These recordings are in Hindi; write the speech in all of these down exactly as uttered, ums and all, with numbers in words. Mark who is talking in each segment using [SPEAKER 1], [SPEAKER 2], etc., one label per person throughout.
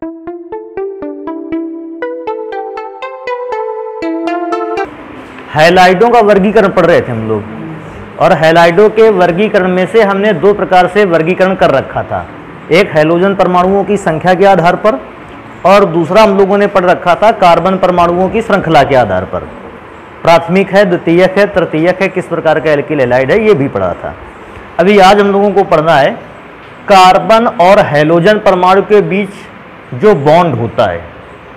[SPEAKER 1] हैलाइडों का वर्गीकरण पढ़ रहे थे हम लोग, और हैलाइडों के वर्गीकरण में से हमने दो प्रकार से वर्गीकरण कर रखा था, एक हैलोजन परमाणुओं की संख्या के आधार पर और दूसरा हम लोगों ने पढ़ रखा था कार्बन परमाणुओं की श्रृंखला के आधार पर। प्राथमिक है, द्वितीयक है, तृतीयक है, किस प्रकार का एल्किल हैलाइड है, ये भी पढ़ा था। अभी आज हम लोगों को पढ़ना है कार्बन और हैलोजन परमाणु के बीच जो बॉन्ड होता है,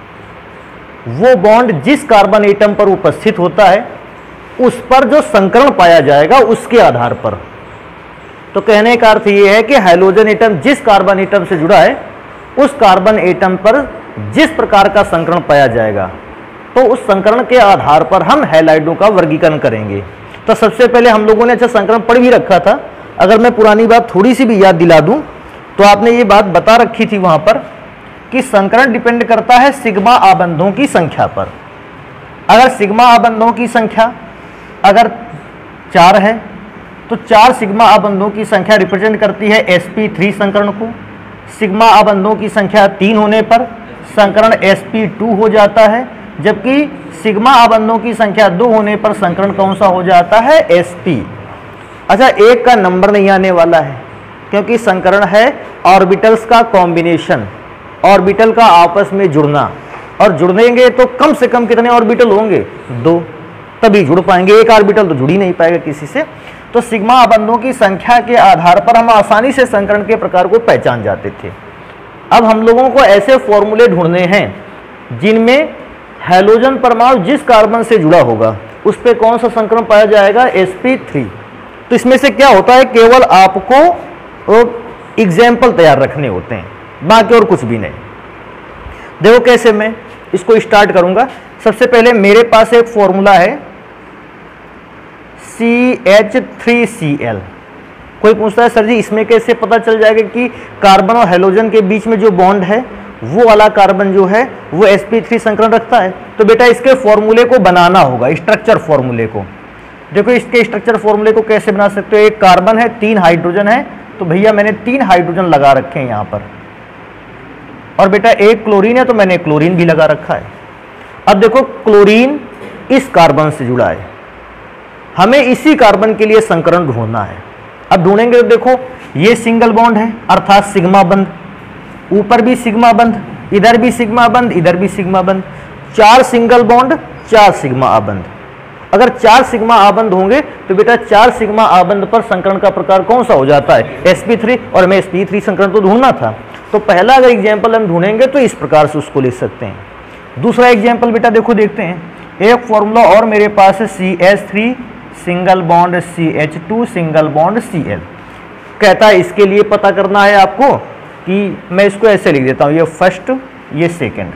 [SPEAKER 1] वो बॉन्ड जिस कार्बन एटम पर उपस्थित होता है उस पर जो संकरण पाया जाएगा उसके आधार पर। तो कहने का अर्थ ये है कि हैलोजन एटम जिस कार्बन एटम से जुड़ा है उस कार्बन एटम पर जिस प्रकार का संकरण पाया जाएगा, तो उस संकरण के आधार पर हम हैलाइडों का वर्गीकरण करेंगे। तो सबसे पहले हम लोगों ने अच्छा संकरण पढ़ भी रखा था। अगर मैं पुरानी बात थोड़ी सी भी याद दिला दूं तो आपने ये बात बता रखी थी वहां पर कि संकरण डिपेंड करता है सिग्मा आबंधों की संख्या पर। अगर सिग्मा आबंधों की संख्या अगर चार है तो चार सिग्मा आबंधों की संख्या रिप्रेजेंट करती है एस पी थ्री संकरण को। सिग्मा आबंधों की संख्या तीन होने पर संकरण एस पी टू हो जाता है, जबकि सिग्मा आबंधों की संख्या दो होने पर संकरण कौन सा हो जाता है, एस पी। अच्छा, एक का नंबर नहीं आने वाला है क्योंकि संकरण है ऑर्बिटल्स का कॉम्बिनेशन, ऑर्बिटल का आपस में जुड़ना, और जुड़ेंगे तो कम से कम कितने ऑर्बिटल होंगे, दो, तभी जुड़ पाएंगे। एक ऑर्बिटल तो जुड़ ही नहीं पाएगा किसी से। तो सिग्मा आबंधों की संख्या के आधार पर हम आसानी से संकरण के प्रकार को पहचान जाते थे। अब हम लोगों को ऐसे फॉर्मूले ढूंढने हैं जिनमें हैलोजन परमाणु जिस कार्बन से जुड़ा होगा उस पर कौन सा संकरण पाया जाएगा, एस पी थ्री। तो इसमें से क्या होता है, केवल आपको एग्जाम्पल तैयार रखने होते हैं, बाकी और कुछ भी नहीं। देखो कैसे मैं इसको स्टार्ट करूंगा। सबसे पहले मेरे पास एक फॉर्मूला है C H three C L. कोई पूछता है सर जी इसमें कैसे पता चल जाएगा कि कार्बन और हैलोजन के बीच में जो बॉन्ड है वो वाला कार्बन जो है वो एस पी थ्री संकरण रखता है। तो बेटा इसके फॉर्मूले को बनाना होगा, स्ट्रक्चर फॉर्मूले को। देखो इसके स्ट्रक्चर फॉर्मूले को कैसे बना सकते हो। एक कार्बन है, तीन हाइड्रोजन है, तो भैया मैंने तीन हाइड्रोजन लगा रखे हैं यहाँ पर, और बेटा एक क्लोरीन है तो मैंने क्लोरीन भी लगा रखा है। अब देखो क्लोरीन इस कार्बन से जुड़ा है, हमें इसी कार्बन के लिए संकरण ढूंढना है। अब ढूंढेंगे तो देखो ये सिंगल बॉन्ड है अर्थात सिग्मा बंध, ऊपर भी सिग्मा बंध, इधर भी सिग्मा बंध, इधर भी सिग्मा बंध, चार सिंगल बॉन्ड, चार सिग्मा आबंध। अगर चार सिग्मा आबंध होंगे तो बेटा चार सिग्मा आबंध पर संकरण का प्रकार कौन सा हो जाता है, एस पी थ्री, और हमें एस पी थ्री संकरण तो ढूंढना था। तो पहला अगर एग्जाम्पल हम ढूंढेंगे तो इस प्रकार से उसको लिख सकते हैं। दूसरा एग्जाम्पल बेटा देखो देखते हैं, एक फॉर्मूला और मेरे पास है C H three single bond C H two single bond C L. कहता है इसके लिए पता करना है आपको कि मैं इसको ऐसे लिख देता हूँ, ये फर्स्ट ये सेकंड,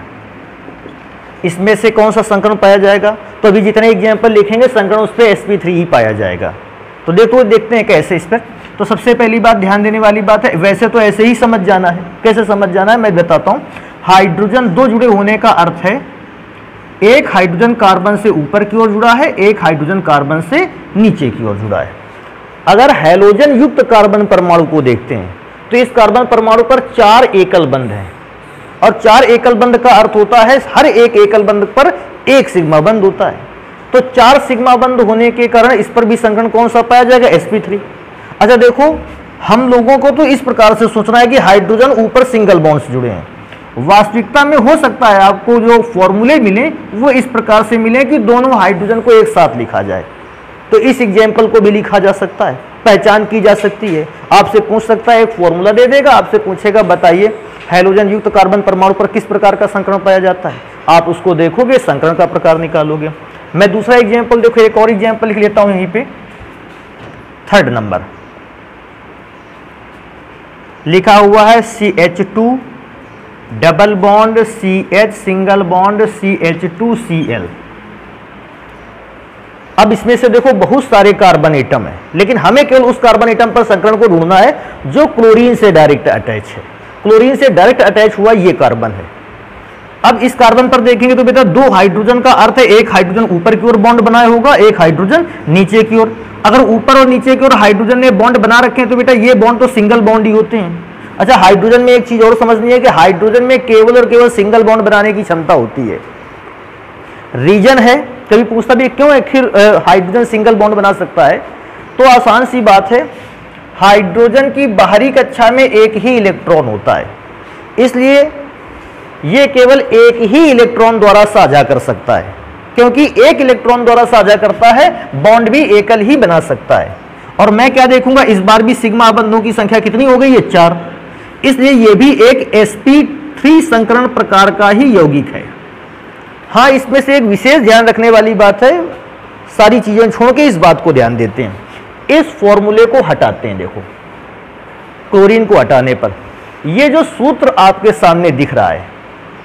[SPEAKER 1] इसमें से कौन सा संकरण पाया जाएगा। तो अभी जितने एग्जाम्पल लिखेंगे संकरण उस पर एस पी थ्री ही पाया जाएगा। तो देखो देखते हैं कैसे इस पर। तो सबसे पहली बात ध्यान देने वाली बात है, वैसे तो ऐसे ही समझ जाना है, कैसे समझ जाना है मैं बताता हूँ। हाइड्रोजन दो जुड़े होने का अर्थ है एक हाइड्रोजन कार्बन से ऊपर की ओर जुड़ा है, एक हाइड्रोजन कार्बन से नीचे की ओर जुड़ा है। अगर हैलोजन युक्त कार्बन परमाणु को देखते हैं तो इस कार्बन परमाणु पर चार एकल बंध हैं, और चार एकल बंध का अर्थ होता है हर एक एकल बंध पर एक सिग्मा बंध होता है। तो चार सिग्मा बंध होने के कारण इस पर भी संकरण कौन सा पाया जाएगा, एस पी थ्री। अच्छा देखो हम लोगों को तो इस प्रकार से सोचना है कि हाइड्रोजन ऊपर सिंगल बॉन्ड से जुड़े हैं। वास्तविकता में हो सकता है आपको जो फॉर्मूले मिले वो इस प्रकार से मिले कि दोनों हाइड्रोजन को एक साथ लिखा जाए। तो इस एग्जाम्पल को भी लिखा जा सकता है, पहचान की जा सकती है। आपसे पूछ सकता है, एक फॉर्मूला दे देगा, आपसे पूछेगा बताइए हैलोजन युक्त कार्बन परमाणु पर किस प्रकार का संकरण पाया जाता है। आप उसको देखोगे, संकरण का प्रकार निकालोगे। मैं दूसरा एग्जाम्पल देखो, एक और एग्जाम्पल लिख लेता हूं यहीं पे। थर्ड नंबर लिखा हुआ है C H two double bond C H single bond C H two C L. अब इसमें से देखो बहुत सारे कार्बन एटम है, लेकिन हमें केवल उस कार्बन एटम पर संकरण को ढूंढना है जो क्लोरीन से डायरेक्ट अटैच है। क्लोरीन से डायरेक्ट अटैच हुआ ये कार्बन है। अब इस कार्बन पर देखेंगे तो बेटा दो हाइड्रोजन का अर्थ है एक हाइड्रोजन ऊपर की ओर बॉन्ड बनाया होगा, एक हाइड्रोजन नीचे की ओर। अगर ऊपर और नीचे की ओर हाइड्रोजन ने बॉन्ड बना रखे हैं तो बेटा ये बॉन्ड तो सिंगल बॉन्ड ही होते हैं। अच्छा, हाइड्रोजन में एक चीज और समझनी है कि हाइड्रोजन में केवल और केवल सिंगल बॉन्ड बनाने की क्षमता होती है। रीजन है, कभी पूछता भी क्यों आखिर हाइड्रोजन सिंगल बॉन्ड बना सकता है, तो आसान सी बात है, हाइड्रोजन की बाहरी कक्षा में एक ही इलेक्ट्रॉन होता है, इसलिए यह केवल एक ही इलेक्ट्रॉन द्वारा साझा कर सकता है। क्योंकि एक इलेक्ट्रॉन द्वारा साझा करता है, बॉन्ड भी एकल ही बना सकता है। और मैं क्या देखूंगा, इस बार भी सिग्मा बंधों की संख्या कितनी हो गई है, चार, इसलिए यह भी एक एस पी थ्री संकरण प्रकार का ही यौगिक है। हाँ, इसमें से एक विशेष ध्यान रखने वाली बात है, सारी चीजें छोड़ के इस बात को ध्यान देते हैं, इस फॉर्मूले को हटाते हैं। देखो, क्लोरीन को हटाने पर यह जो सूत्र आपके सामने दिख रहा है,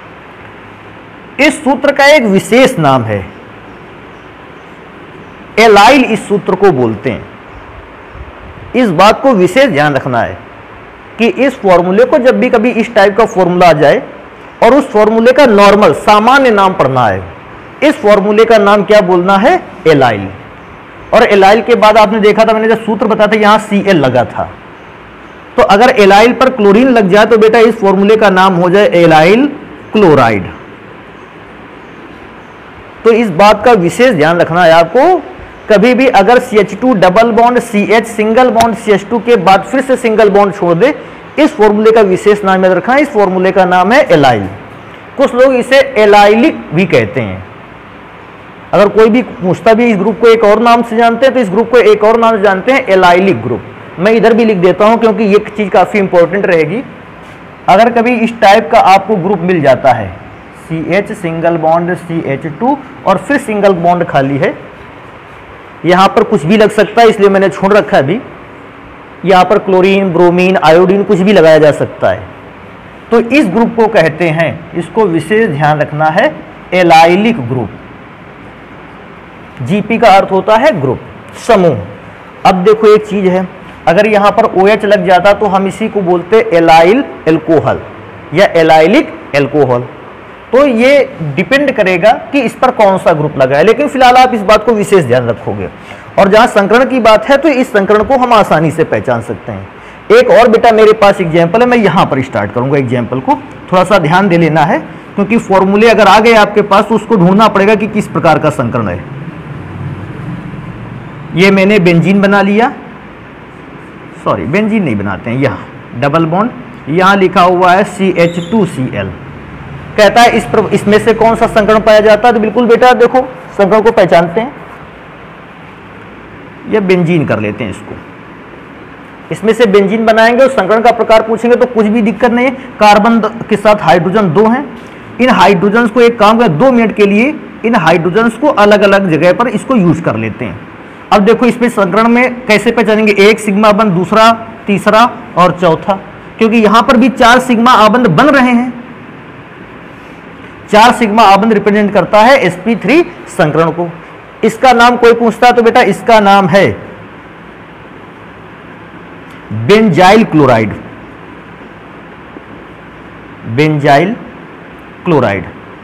[SPEAKER 1] इस सूत्र का एक विशेष नाम है, एलाइल इस सूत्र को बोलते हैं। इस बात को विशेष ध्यान रखना है कि इस फॉर्मूले को जब भी कभी इस टाइप का फॉर्मूला आ जाए और उस फॉर्मूले का नॉर्मल सामान्य नाम पढ़ना है, इस फॉर्मूले का नाम क्या बोलना है, एलाइल। और एलाइल के बाद आपने देखा था, मैंने जब सूत्र बताया था यहां सी एल लगा था, तो अगर एलाइल पर क्लोरीन लग जाए तो बेटा इस फॉर्मूले का नाम हो जाए एलाइल क्लोराइड। तो इस बात का विशेष ध्यान रखना है आपको, कभी भी अगर C H two double bond C H single bond C H two के बाद फिर से सिंगल बॉन्ड छोड़ दे, इस फॉर्मूले का विशेष नाम याद रखना है, इस फॉर्मूले का नाम है एलाइल। कुछ लोग इसे एलाइलिक भी कहते हैं। अगर कोई भी पूछता भी इस ग्रुप को एक और नाम से जानते हैं, तो इस ग्रुप को एक और नाम से जानते हैं, एलाइलिक ग्रुप। मैं इधर भी लिख देता हूं क्योंकि ये चीज काफी इंपॉर्टेंट रहेगी। अगर कभी इस टाइप का आपको ग्रुप मिल जाता है, C H single bond C H two और फिर सिंगल बॉन्ड खाली है, यहां पर कुछ भी लग सकता है, इसलिए मैंने छोड़ रखा है अभी। यहां पर क्लोरीन, ब्रोमीन, आयोडीन कुछ भी लगाया जा सकता है, तो इस ग्रुप को कहते हैं, इसको विशेष ध्यान रखना है, एलाइलिक ग्रुप। जीपी का अर्थ होता है ग्रुप, समूह। अब देखो एक चीज है, अगर यहां पर ओ एच लग जाता तो हम इसी को बोलते एलाइल एल्कोहल या एलाइलिक एल्कोहल। तो ये डिपेंड करेगा कि इस पर कौन सा ग्रुप लगा है, लेकिन फिलहाल आप इस बात को विशेष ध्यान रखोगे। और जहां संकरण की बात है तो इस संकरण को हम आसानी से पहचान सकते हैं। एक और बेटा मेरे पास एग्जाम्पल है, मैं यहां पर स्टार्ट करूंगा एग्जाम्पल को, थोड़ा सा ध्यान दे लेना है, क्योंकि फॉर्मूले अगर आ गए आपके पास तो उसको ढूंढना पड़ेगा कि किस प्रकार का संकरण है। ये मैंने बेंजीन बना लिया, सॉरी बेंजीन नहीं बनाते हैं, यहां डबल बॉन्ड, यहां लिखा हुआ है C H two C L. कहता है इस पर, इसमें से कौन सा संकरण पाया जाता है, तो बिल्कुल बेटा देखो संकरण को पहचानते हैं, या बेंजीन कर लेते हैं इसको। इसमें से बेंजीन बनाएंगे और संकरण का प्रकार पूछेंगे तो कुछ भी दिक्कत नहीं है। कार्बन के साथ हाइड्रोजन दो हैं, इन हाइड्रोजन्स को एक काम कर, दो मिनट के लिए इन हाइड्रोजन्स को अलग अलग जगह पर इसको यूज कर लेते हैं। अब देखो इसमें संकरण में कैसे पहचानेंगे, एक सिग्मा बंध, दूसरा, तीसरा और चौथा, क्योंकि यहां पर भी चार सिग्मा आबंध बन रहे हैं। चार सिग्मा आबंध रिप्रेजेंट करता है एस पी थ्री संकरण को। इसका नाम कोई पूछता है तो बेटा इसका नाम है बेंजाइल क्लोराइड, बेंजाइल क्लोराइड।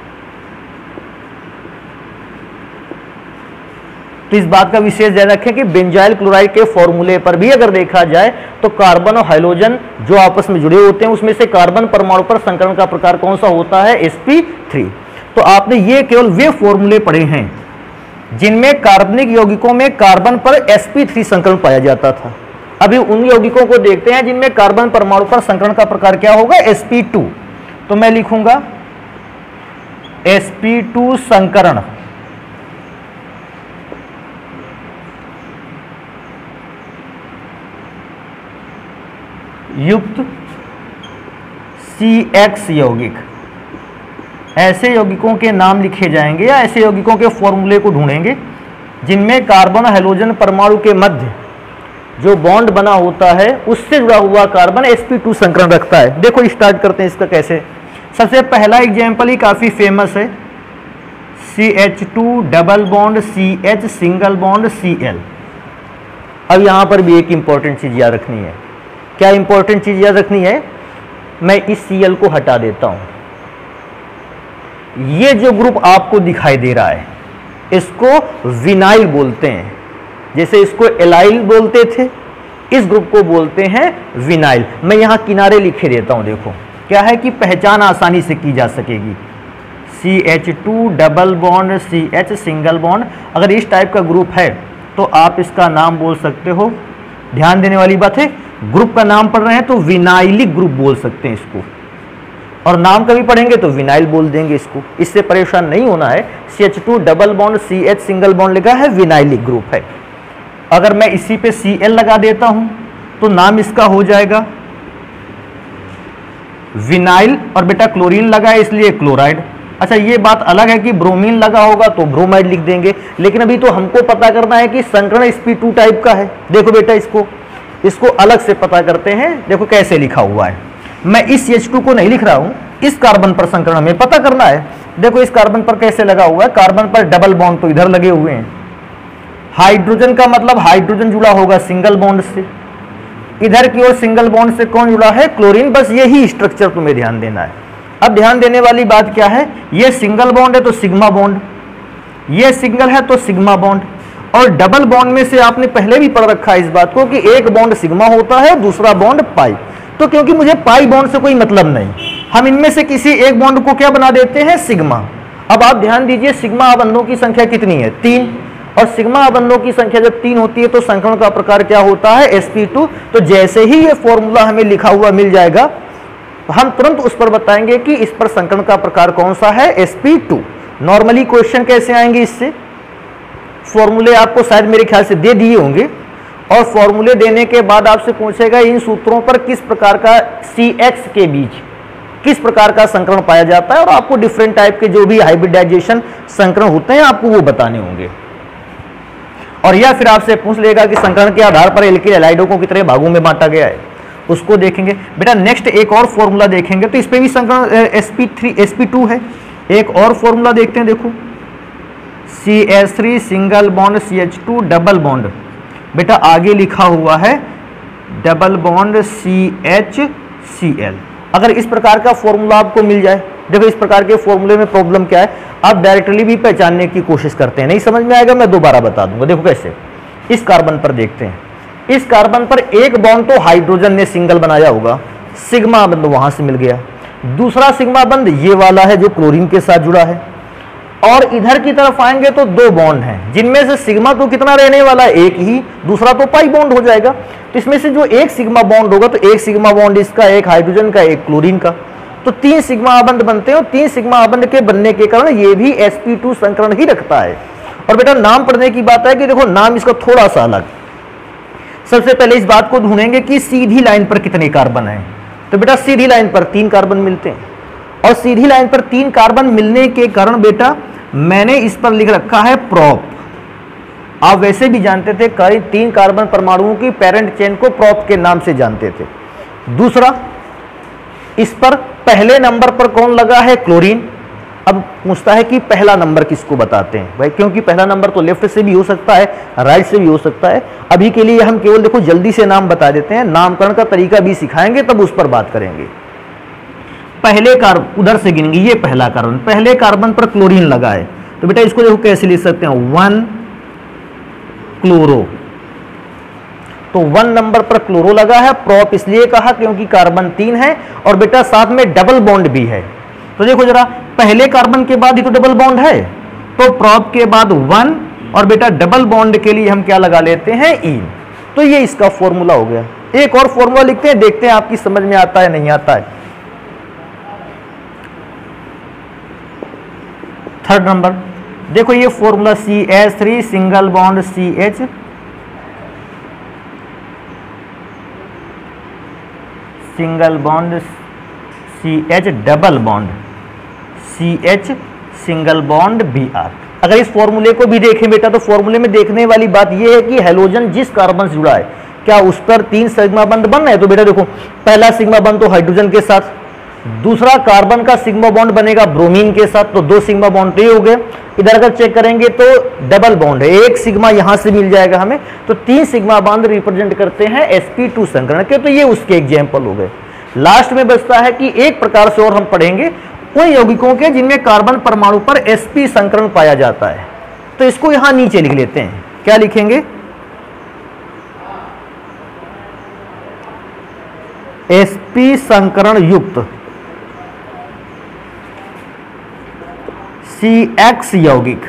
[SPEAKER 1] तो इस बात का विशेष ध्यान रखें कि बेंजाइल क्लोराइड के फॉर्मूले पर भी अगर देखा जाए तो कार्बन और हाइड्रोजन जो आपस में जुड़े होते हैं, उसमें से कार्बन परमाणु पर संकरण का प्रकार कौन सा होता है, एस पी थ्री। तो आपने ये केवल वे फॉर्मूले पढ़े हैं जिनमें कार्बनिक यौगिकों में कार्बन पर एस पी थ्री संकरण पाया जाता था। अभी उन यौगिकों को देखते हैं जिनमें कार्बन परमाणु पर संकरण का प्रकार क्या होगा, एस पी टू। तो मैं लिखूंगा एस पी टू संकरण युक्त सी एक्स यौगिक। ऐसे यौगिकों के नाम लिखे जाएंगे या ऐसे यौगिकों के फॉर्मूले को ढूंढेंगे जिनमें कार्बन हाइड्रोजन परमाणु के मध्य जो बॉन्ड बना होता है उससे जुड़ा हुआ कार्बन एस पी टू संकरण रखता है। देखो स्टार्ट करते हैं इसका कैसे। सबसे पहला एग्जाम्पल ही काफी फेमस है, C H two double bond C H single bond C L. अब यहां पर भी एक इंपॉर्टेंट चीज याद रखनी है। क्या इंपॉर्टेंट चीज याद रखनी है, मैं इस सी एल को हटा देता हूं। ये जो ग्रुप आपको दिखाई दे रहा है इसको विनाइल बोलते हैं। जैसे इसको एलाइल बोलते थे, इस ग्रुप को बोलते हैं विनाइल। मैं यहां किनारे लिखे देता हूं, देखो क्या है कि पहचान आसानी से की जा सकेगी। C H two double bond C H single bond, अगर इस टाइप का ग्रुप है तो आप इसका नाम बोल सकते हो, ध्यान देने वाली बात है, ग्रुप का नाम पढ़ रहे हैं तो विनाइलिक ग्रुप बोल सकते हैं इसको, और नाम कभी पढ़ेंगे तो विनाइल बोल देंगे इसको, इससे परेशान नहीं होना है। C H two double bond C H single bond लिखा है, विनाइलिक ग्रुप है। अगर मैं इसी पे सी एल लगा देता हूं तो नाम इसका हो जाएगा विनाइल, और बेटा क्लोरीन लगा है इसलिए क्लोराइड। अच्छा ये बात अलग है कि ब्रोमीन लगा होगा तो ब्रोमाइड लिख देंगे, लेकिन अभी तो हमको पता करना है कि संकरण एस पी टू टाइप का है। देखो बेटा इसको इसको अलग से पता करते हैं, देखो कैसे लिखा हुआ है। मैं इस एच टू को नहीं लिख रहा हूं, इस कार्बन पर संकरण हमें पता करना है। देखो इस कार्बन पर कैसे लगा हुआ है, कार्बन पर डबल बॉन्ड तो इधर लगे हुए हैं, हाइड्रोजन का मतलब हाइड्रोजन जुड़ा होगा सिंगल बॉन्ड से, इधर की ओर सिंगल बॉन्ड से कौन जुड़ा है, क्लोरीन। बस यही स्ट्रक्चर तुम्हें ध्यान देना है। अब ध्यान देने वाली बात क्या है, ये सिंगल बॉन्ड है तो सिग्मा बॉन्ड, ये सिंगल है तो सिग्मा बॉन्ड, और डबल बॉन्ड में से आपने पहले भी पढ़ रखा है इस बात को कि एक बॉन्ड सिग्मा होता है दूसरा बॉन्ड पाई। तो क्योंकि मुझे पाई बॉन्ड से कोई मतलब नहीं, हम इनमें से किसी एक बॉन्ड को क्या बना देते हैं, सिग्मा। अब आप ध्यान दीजिए सिग्मा आबंधों की संख्या कितनी है, तीन, और सिग्मा आबंधों की संख्या जब तीन होती है तो संकरण का प्रकार क्या होता है, एस पी टू। तो जैसे ही ये फॉर्मूला हमें लिखा हुआ मिल जाएगा हम तुरंत उस पर बताएंगे कि इस पर संकरण का प्रकार कौन सा है, S P two. Normally question कैसे आएंगे, इससे फॉर्मूले आपको शायद मेरे ख्याल से दे दिए होंगे, और फॉर्मूले देने के बाद आपसे पूछेगा इन सूत्रों पर किस प्रकार का सी एक्स के बीच किस प्रकार का संकरण पाया जाता है, और आपको डिफरेंट टाइप के जो भी हाइब्रिडाइजेशन संकरण होते हैं आपको वो बताने होंगे। और या फिर आपसे पूछ लेगा कि संकरण के आधार पर एल्किल हैलाइडों को कितने भागों में बांटा गया है, उसको देखेंगे। बेटा नेक्स्ट एक और फॉर्मूला देखेंगे तो इस पे भी संकरण S P three S P two है। एक और फॉर्मूला देखते हैं, देखो C H three single bond C H two double bond, बेटा आगे लिखा हुआ है double bond C H C L. अगर इस प्रकार का फॉर्मूला आपको मिल जाए, देखो इस प्रकार के फॉर्मूले में प्रॉब्लम क्या है, आप डायरेक्टली भी पहचानने की कोशिश करते हैं, नहीं समझ में आएगा मैं दोबारा बता दूंगा। देखो कैसे, इस कार्बन पर देखते हैं, इस कार्बन पर एक बॉन्ड तो हाइड्रोजन ने सिंगल बनाया होगा, सिग्मा बंध वहां से मिल गया, दूसरा सिग्मा बंध ये वाला है जो क्लोरीन के साथ जुड़ा है, और इधर की तरफ आएंगे तो दो बॉन्ड हैं जिनमें से सिग्मा तो कितना रहने वाला है, एक ही, दूसरा तो पाई बॉन्ड हो जाएगा। तो इसमें से जो एक सिग्मा बॉन्ड होगा तो एक सिग्मा बॉन्ड इसका, एक हाइड्रोजन का, एक क्लोरीन का, तो तीन सिग्मा आबंध बनते हैं, और तीन सिग्मा आबंध के बनने के कारण ये भी एस पी टू संकरण ही रखता है। और बेटा नाम पढ़ने की बात है कि देखो नाम इसका थोड़ा सा अलग। सबसे पहले इस बात को ढूंढेंगे कि सीधी लाइन पर कितने कार्बन हैं, तो बेटा सीधी लाइन पर तीन कार्बन मिलते हैं, और सीधी लाइन पर तीन कार्बन मिलने के कारण बेटा मैंने इस पर लिख रखा है प्रोप। आप वैसे भी जानते थे कई तीन कार्बन परमाणुओं की पेरेंट चेन को प्रोप के नाम से जानते थे। दूसरा, इस पर पहले नंबर पर कौन लगा है, क्लोरीन। अब पूछता है कि पहला नंबर किसको बताते हैं भाई, क्योंकि पहला नंबर तो लेफ्ट से भी हो सकता है राइट से भी हो सकता है। अभी के लिए हम केवल देखो जल्दी से नाम बता देते हैं, नामकरण का तरीका भी सिखाएंगे तब उस पर बात करेंगे। पहले कार्बन उधर से गिनेंगे, ये पहला कार्बन, पहले कार्बन पर क्लोरीन लगा है, तो बेटा इसको देखो कैसे लिख सकते हैं, वन क्लोरो, तो वन नंबर पर क्लोरो लगा है। प्रोप इसलिए कहा क्योंकि कार्बन तीन है, और बेटा साथ में डबल बॉन्ड भी है। तो देखो जरा, पहले कार्बन के बाद ही तो डबल बॉन्ड है, तो प्रोप के बाद वन, और बेटा डबल बॉन्ड के लिए हम क्या लगा लेते हैं, इन। तो ये इसका फॉर्मूला हो गया। एक और फॉर्मूला लिखते हैं, देखते हैं आपकी समझ में आता है नहीं आता है। थर्ड नंबर देखो, ये formula C H three single bond C H single bond C H double bond C H single bond B R. अगर इस फॉर्मूले को भी देखें बेटा तो फॉर्मूले में देखने वाली बात यह है कि हैलोजन जिस कार्बन से जुड़ा है क्या उस पर तीन सिग्मा बंध बन रहे हैं। तो बेटा देखो, पहला सिग्मा बंध तो हाइड्रोजन के साथ, दूसरा कार्बन का सिग्मा बॉन्ड बनेगा ब्रोमीन के साथ, तो दो सिग्मा बॉन्ड तो ये हो गए। इधर अगर चेक करेंगे तो डबल बॉन्ड है, एक सिग्मा यहां से मिल जाएगा हमें, तो तीन सिग्मा बॉन्ड रिप्रेजेंट करते हैं एस पी टू संकरण के। तो ये उसके एग्जाम्पल हो गए। लास्ट में बचता है कि एक प्रकार से और हम पढ़ेंगे उन यौगिकों के जिनमें कार्बन परमाणु पर एसपी संकरण पाया जाता है। तो इसको यहां नीचे लिख लेते हैं, क्या लिखेंगे, sp संकरण युक्त सी एक्स यौगिक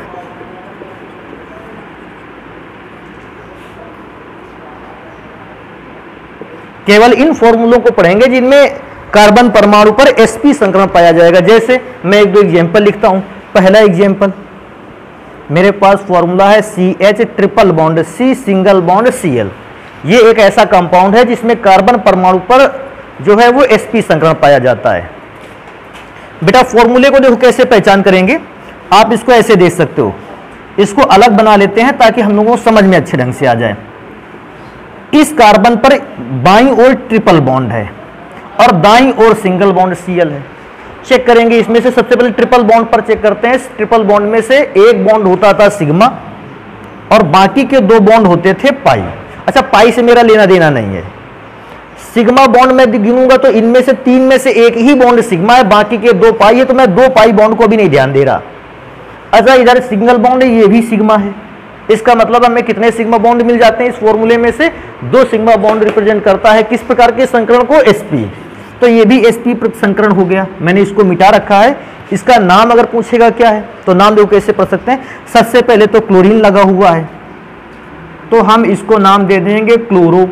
[SPEAKER 1] केवल इन फॉर्मूलों को पढ़ेंगे जिनमें कार्बन परमाणु पर sp संकरण पाया जाएगा। जैसे मैं एक दो एग्जाम्पल लिखता हूं। पहला एग्जाम्पल, मेरे पास फॉर्मूला है C H triple bond C single bond C L. ये एक ऐसा कंपाउंड है जिसमें कार्बन परमाणु पर जो है वो sp संकरण पाया जाता है। बेटा फॉर्मूले को देखो कैसे पहचान करेंगे, आप इसको ऐसे देख सकते हो, इसको अलग बना लेते हैं ताकि हम लोगों को समझ में अच्छे ढंग से आ जाए। इस कार्बन पर बाईं ओर ट्रिपल बॉन्ड है और दाईं ओर सिंगल बॉन्ड Cl है। चेक करेंगे इसमें से, सबसे पहले ट्रिपल बॉन्ड पर चेक करते हैं। ट्रिपल बॉन्ड में से एक बॉन्ड होता था सिग्मा और बाकी के दो बॉन्ड होते थे पाई। अच्छा, पाई से मेरा लेना देना नहीं है। सिग्मा बॉन्ड में गिनूंगा तो इनमें से तीन में से एक ही बॉन्ड सिग्मा है, बाकी के दो पाई है, तो मैं दो पाई बॉन्ड को भी नहीं ध्यान दे रहा। अच्छा, इधर सिंगल बॉन्ड है, ये भी सिग्मा है। इसका मतलब हमें कितने सिग्मा बॉन्ड मिल जाते हैं इस फॉर्मूले में से? दो सिग्मा बॉन्ड रिप्रेजेंट करता है किस प्रकार के संकरण को? sp। तो ये भी sp संकरण हो गया। मैंने इसको मिटा रखा है। इसका नाम अगर पूछेगा क्या है तो नाम देखो कैसे पढ़ सकते हैं। सबसे पहले तो क्लोरीन लगा हुआ है तो हम इसको नाम दे देंगे क्लोरो।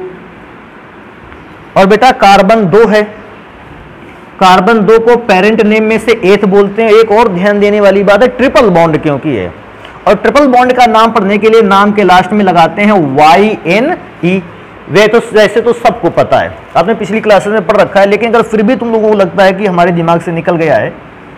[SPEAKER 1] और बेटा कार्बन दो है, कार्बन दो को पेरेंट नेम में से एथ बोलते हैं। एक और ध्यान देने वाली बात है, ट्रिपल बॉन्ड क्योंकि है, और ट्रिपल बॉन्ड का नाम पढ़ने के लिए नाम के लास्ट में लगाते हैं वाई एन ई। वे तो वैसे तो सबको पता है, आपने पिछली क्लासेस में पढ़ रखा है, लेकिन अगर फिर भी तुम लोगों को लगता है कि हमारे दिमाग से निकल गया है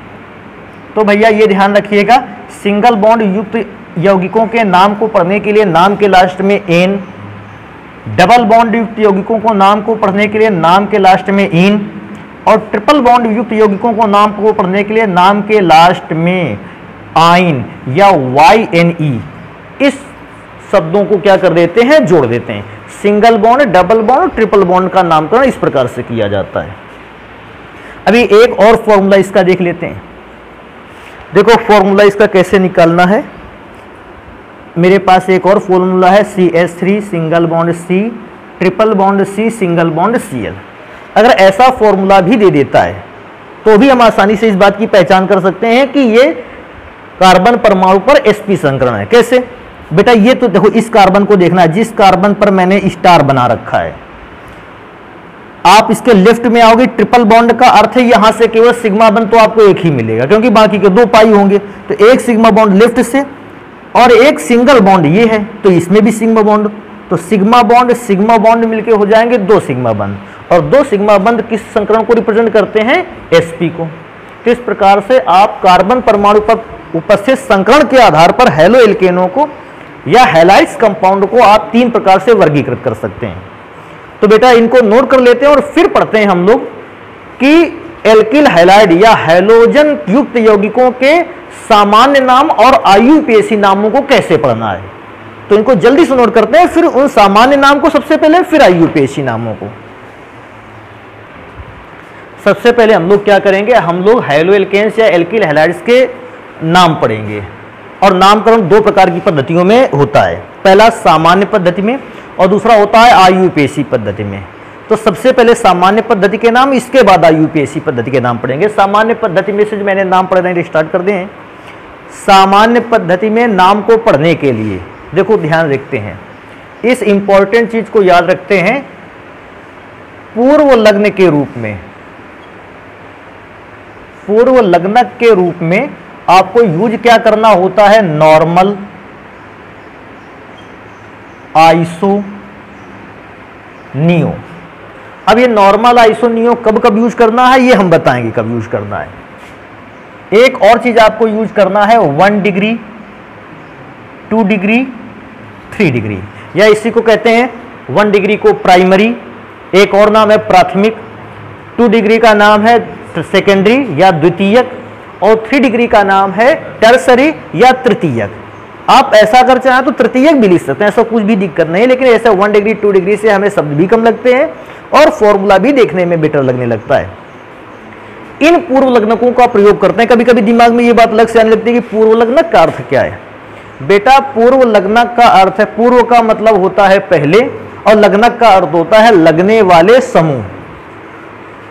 [SPEAKER 1] तो भैया ये ध्यान रखिएगा, सिंगल बॉन्ड युक्त यौगिकों के नाम को पढ़ने के लिए नाम के लास्ट में एन, डबल बॉन्ड युक्त यौगिकों को नाम को पढ़ने के लिए नाम के लास्ट में इन, और ट्रिपल बॉन्ड युक्त यौगिकों को नाम को पढ़ने के लिए नाम के लास्ट में आइन या वाई एन ई। इस शब्दों को क्या कर देते हैं? जोड़ देते हैं। Single bond, double bond, triple bond का नामकरण इस प्रकार से किया जाता है। अभी एक और फॉर्मूला इसका देख लेते हैं। देखो फॉर्मूला इसका कैसे निकालना है। मेरे पास एक और फॉर्मूला है C H three single bond C triple bond C single bond Cl। अगर ऐसा फॉर्मूला भी दे देता है तो भी हम आसानी से इस बात की पहचान कर सकते हैं कि ये कार्बन परमाणु पर sp संकरण है। कैसे? बेटा ये तो देखो, इस कार्बन को देखना है, जिस कार्बन पर मैंने स्टार बना रखा है। आप इसके लेफ्ट में आओगे, ट्रिपल बॉन्ड का अर्थ है यहां से केवल सिग्मा बॉन्ड तो आपको एक ही मिलेगा क्योंकि बाकी के दो पाई होंगे। तो एक सिग्मा बॉन्ड लेफ्ट से और एक सिंगल बॉन्ड ये है, तो इसमें भी सिग्मा बॉन्ड, तो सिग्मा बॉन्ड सिग्मा बॉन्ड मिलके हो जाएंगे दो सिग्मा बॉन्ड, और दो सिग्मा बॉन्ड किस संकरण को रिप्रेजेंट करते हैं? sp को। तो इस प्रकार से आप कार्बन परमाणु पर उपस्थित संकरण के आधार पर हैलो एल्केनों को या हैलाइड्स कंपाउंड को आप तीन प्रकार से वर्गीकृत कर सकते हैं। तो बेटा इनको नोट कर लेते हैं और फिर पढ़ते हैं हम लोग कि एल्किल हैलाइड या हैलोजन युक्त यौगिकों के सामान्य नाम और आईयूपीएसी नामों को कैसे पढ़ना है। तो इनको जल्दी से नोट करते हैं, फिर उन सामान्य नाम को सबसे पहले, फिर आईयूपीएसी नामों को। सबसे पहले हम लोग क्या करेंगे, हम लोग हैलो एल्केन्स या एल्किल हैलाइड्स के नाम पढ़ेंगे। और नामकरण दो प्रकार की पद्धतियों में होता है, पहला सामान्य पद्धति में और दूसरा होता है आईयूपीएसी पद्धति में। तो सबसे पहले सामान्य पद्धति के नाम, इसके बाद आईयूपीएसी पद्धति के नाम पढ़ेंगे। सामान्य पद्धति में से जो मैंने नाम पढ़ना स्टार्ट कर दें। सामान्य पद्धति में नाम को पढ़ने के लिए देखो ध्यान रखते हैं, इस इंपॉर्टेंट चीज को याद रखते हैं। पूर्व लग्न के रूप में, पूर्व लग्नक के रूप में आपको यूज क्या करना होता है? Normal, iso, neo. अब ये नॉर्मल, आइसो, नियो कब कब यूज करना है ये हम बताएंगे कब यूज करना है। एक और चीज आपको यूज करना है, one degree, two degree, three degree, या इसी को कहते हैं वन डिग्री को प्राइमरी, एक और नाम है प्राथमिक, टू डिग्री का नाम है सेकेंडरी या द्वितीयक, और थ्री डिग्री का नाम है टर्सरी या तृतीयक। आप ऐसा अगर चाहें तो तृतीयक भी लिख सकते हैं, ऐसा कुछ भी दिक्कत नहीं, लेकिन ऐसे वन डिग्री टू डिग्री से हमें शब्द भी कम लगते हैं और फॉर्मूला भी देखने में बेटर लगने लगता है। इन पूर्व लग्नकों का प्रयोग करते हैं। कभी कभी दिमाग में ये बात लग से आने लगती है कि पूर्व लग्नक का अर्थ क्या है। बेटा पूर्व लग्नक का अर्थ है, पूर्व का मतलब होता है पहले और लग्नक का अर्थ होता है लगने वाले समूह।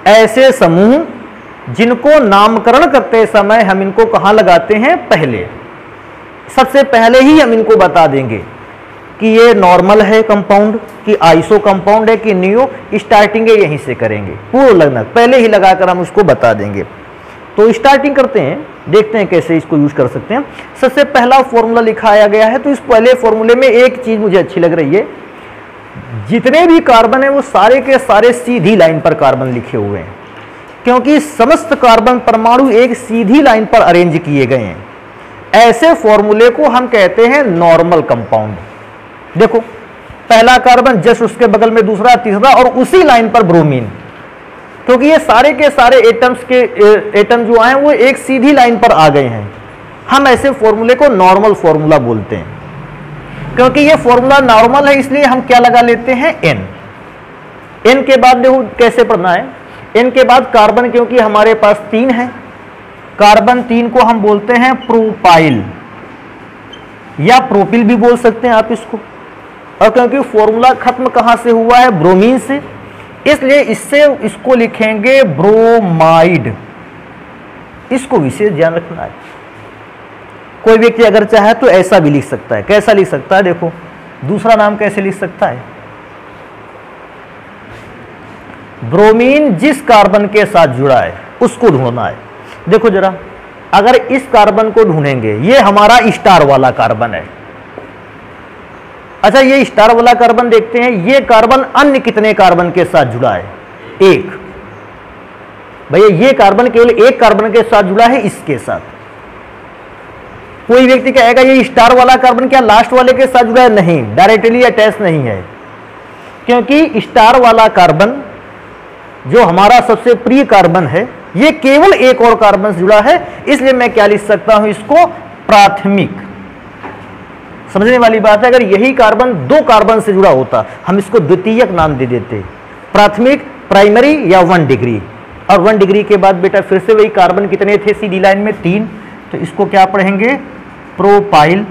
[SPEAKER 1] ऐसे समूह जिनको नामकरण करते समय हम इनको कहां लगाते हैं, पहले। सबसे पहले ही हम इनको बता देंगे कि ये नॉर्मल है कंपाउंड, कि आइसो कंपाउंड है, कि नियो, स्टार्टिंग यहीं से करेंगे। पूर्व लगनक पहले ही लगाकर हम उसको बता देंगे। तो स्टार्टिंग करते हैं, देखते हैं कैसे इसको यूज कर सकते हैं। सबसे पहला फॉर्मूला लिखाया गया है, तो इस पहले फॉर्मूले में एक चीज मुझे अच्छी लग रही है, जितने भी कार्बन है वो सारे के सारे सीधी लाइन पर कार्बन लिखे हुए हैं, क्योंकि समस्त कार्बन परमाणु एक सीधी लाइन पर अरेंज किए गए हैं। ऐसे फॉर्मूले को हम कहते हैं नॉर्मल कंपाउंड। देखो, पहला कार्बन, जस्ट उसके बगल में दूसरा, तीसरा, और उसी लाइन पर ब्रोमीन, क्योंकि ये सारे के सारे एटम्स के एटम जो आए वो एक सीधी लाइन पर आ गए हैं। हम ऐसे फॉर्मूले को नॉर्मल फॉर्मूला बोलते हैं। क्योंकि ये फॉर्मूला नॉर्मल है, इसलिए हम क्या लगा लेते हैं, एन। एन के बाद देखो कैसे पढ़ना है। एन के बाद कार्बन, क्योंकि हमारे पास तीन है, कार्बन तीन को हम बोलते हैं प्रोपाइल या प्रोपिल भी बोल सकते हैं आप इसको। और क्योंकि फॉर्मूला खत्म कहां से हुआ है, ब्रोमीन से, इसलिए इससे इसको लिखेंगे ब्रोमाइड। इसको विशेष ध्यान रखना है। कोई व्यक्ति अगर चाहे तो ऐसा भी लिख सकता है। कैसा लिख सकता है, देखो दूसरा नाम कैसे लिख सकता है, ब्रोमीन जिस कार्बन के साथ जुड़ा है उसको ढूंढना है। देखो जरा, अगर इस कार्बन को ढूंढेंगे, ये हमारा स्टार वाला कार्बन है। अच्छा, ये स्टार वाला कार्बन देखते हैं, ये कार्बन अन्य कितने कार्बन के साथ जुड़ा है, एक। भैया ये कार्बन केवल एक कार्बन के साथ जुड़ा है, इसके साथ। कोई व्यक्ति कहेगा ये स्टार वाला कार्बन क्या लास्ट वाले के साथ जुड़ा है, नहीं, डायरेक्टली अटैच नहीं है। क्योंकि स्टार वाला कार्बन जो हमारा सबसे प्रिय कार्बन है, ये केवल एक और कार्बन से जुड़ा है, इसलिए मैं क्या लिख सकता हूं इसको, प्राथमिक। समझने वाली बात है, अगर यही कार्बन दो कार्बन से जुड़ा होता हम इसको द्वितीयक नाम दे देते, प्राथमिक, प्राइमरी या वन डिग्री। और वन डिग्री के बाद बेटा फिर से वही कार्बन कितने थे सीधी लाइन में, तीन, तो इसको क्या पढ़ेंगे, प्रोपाइल।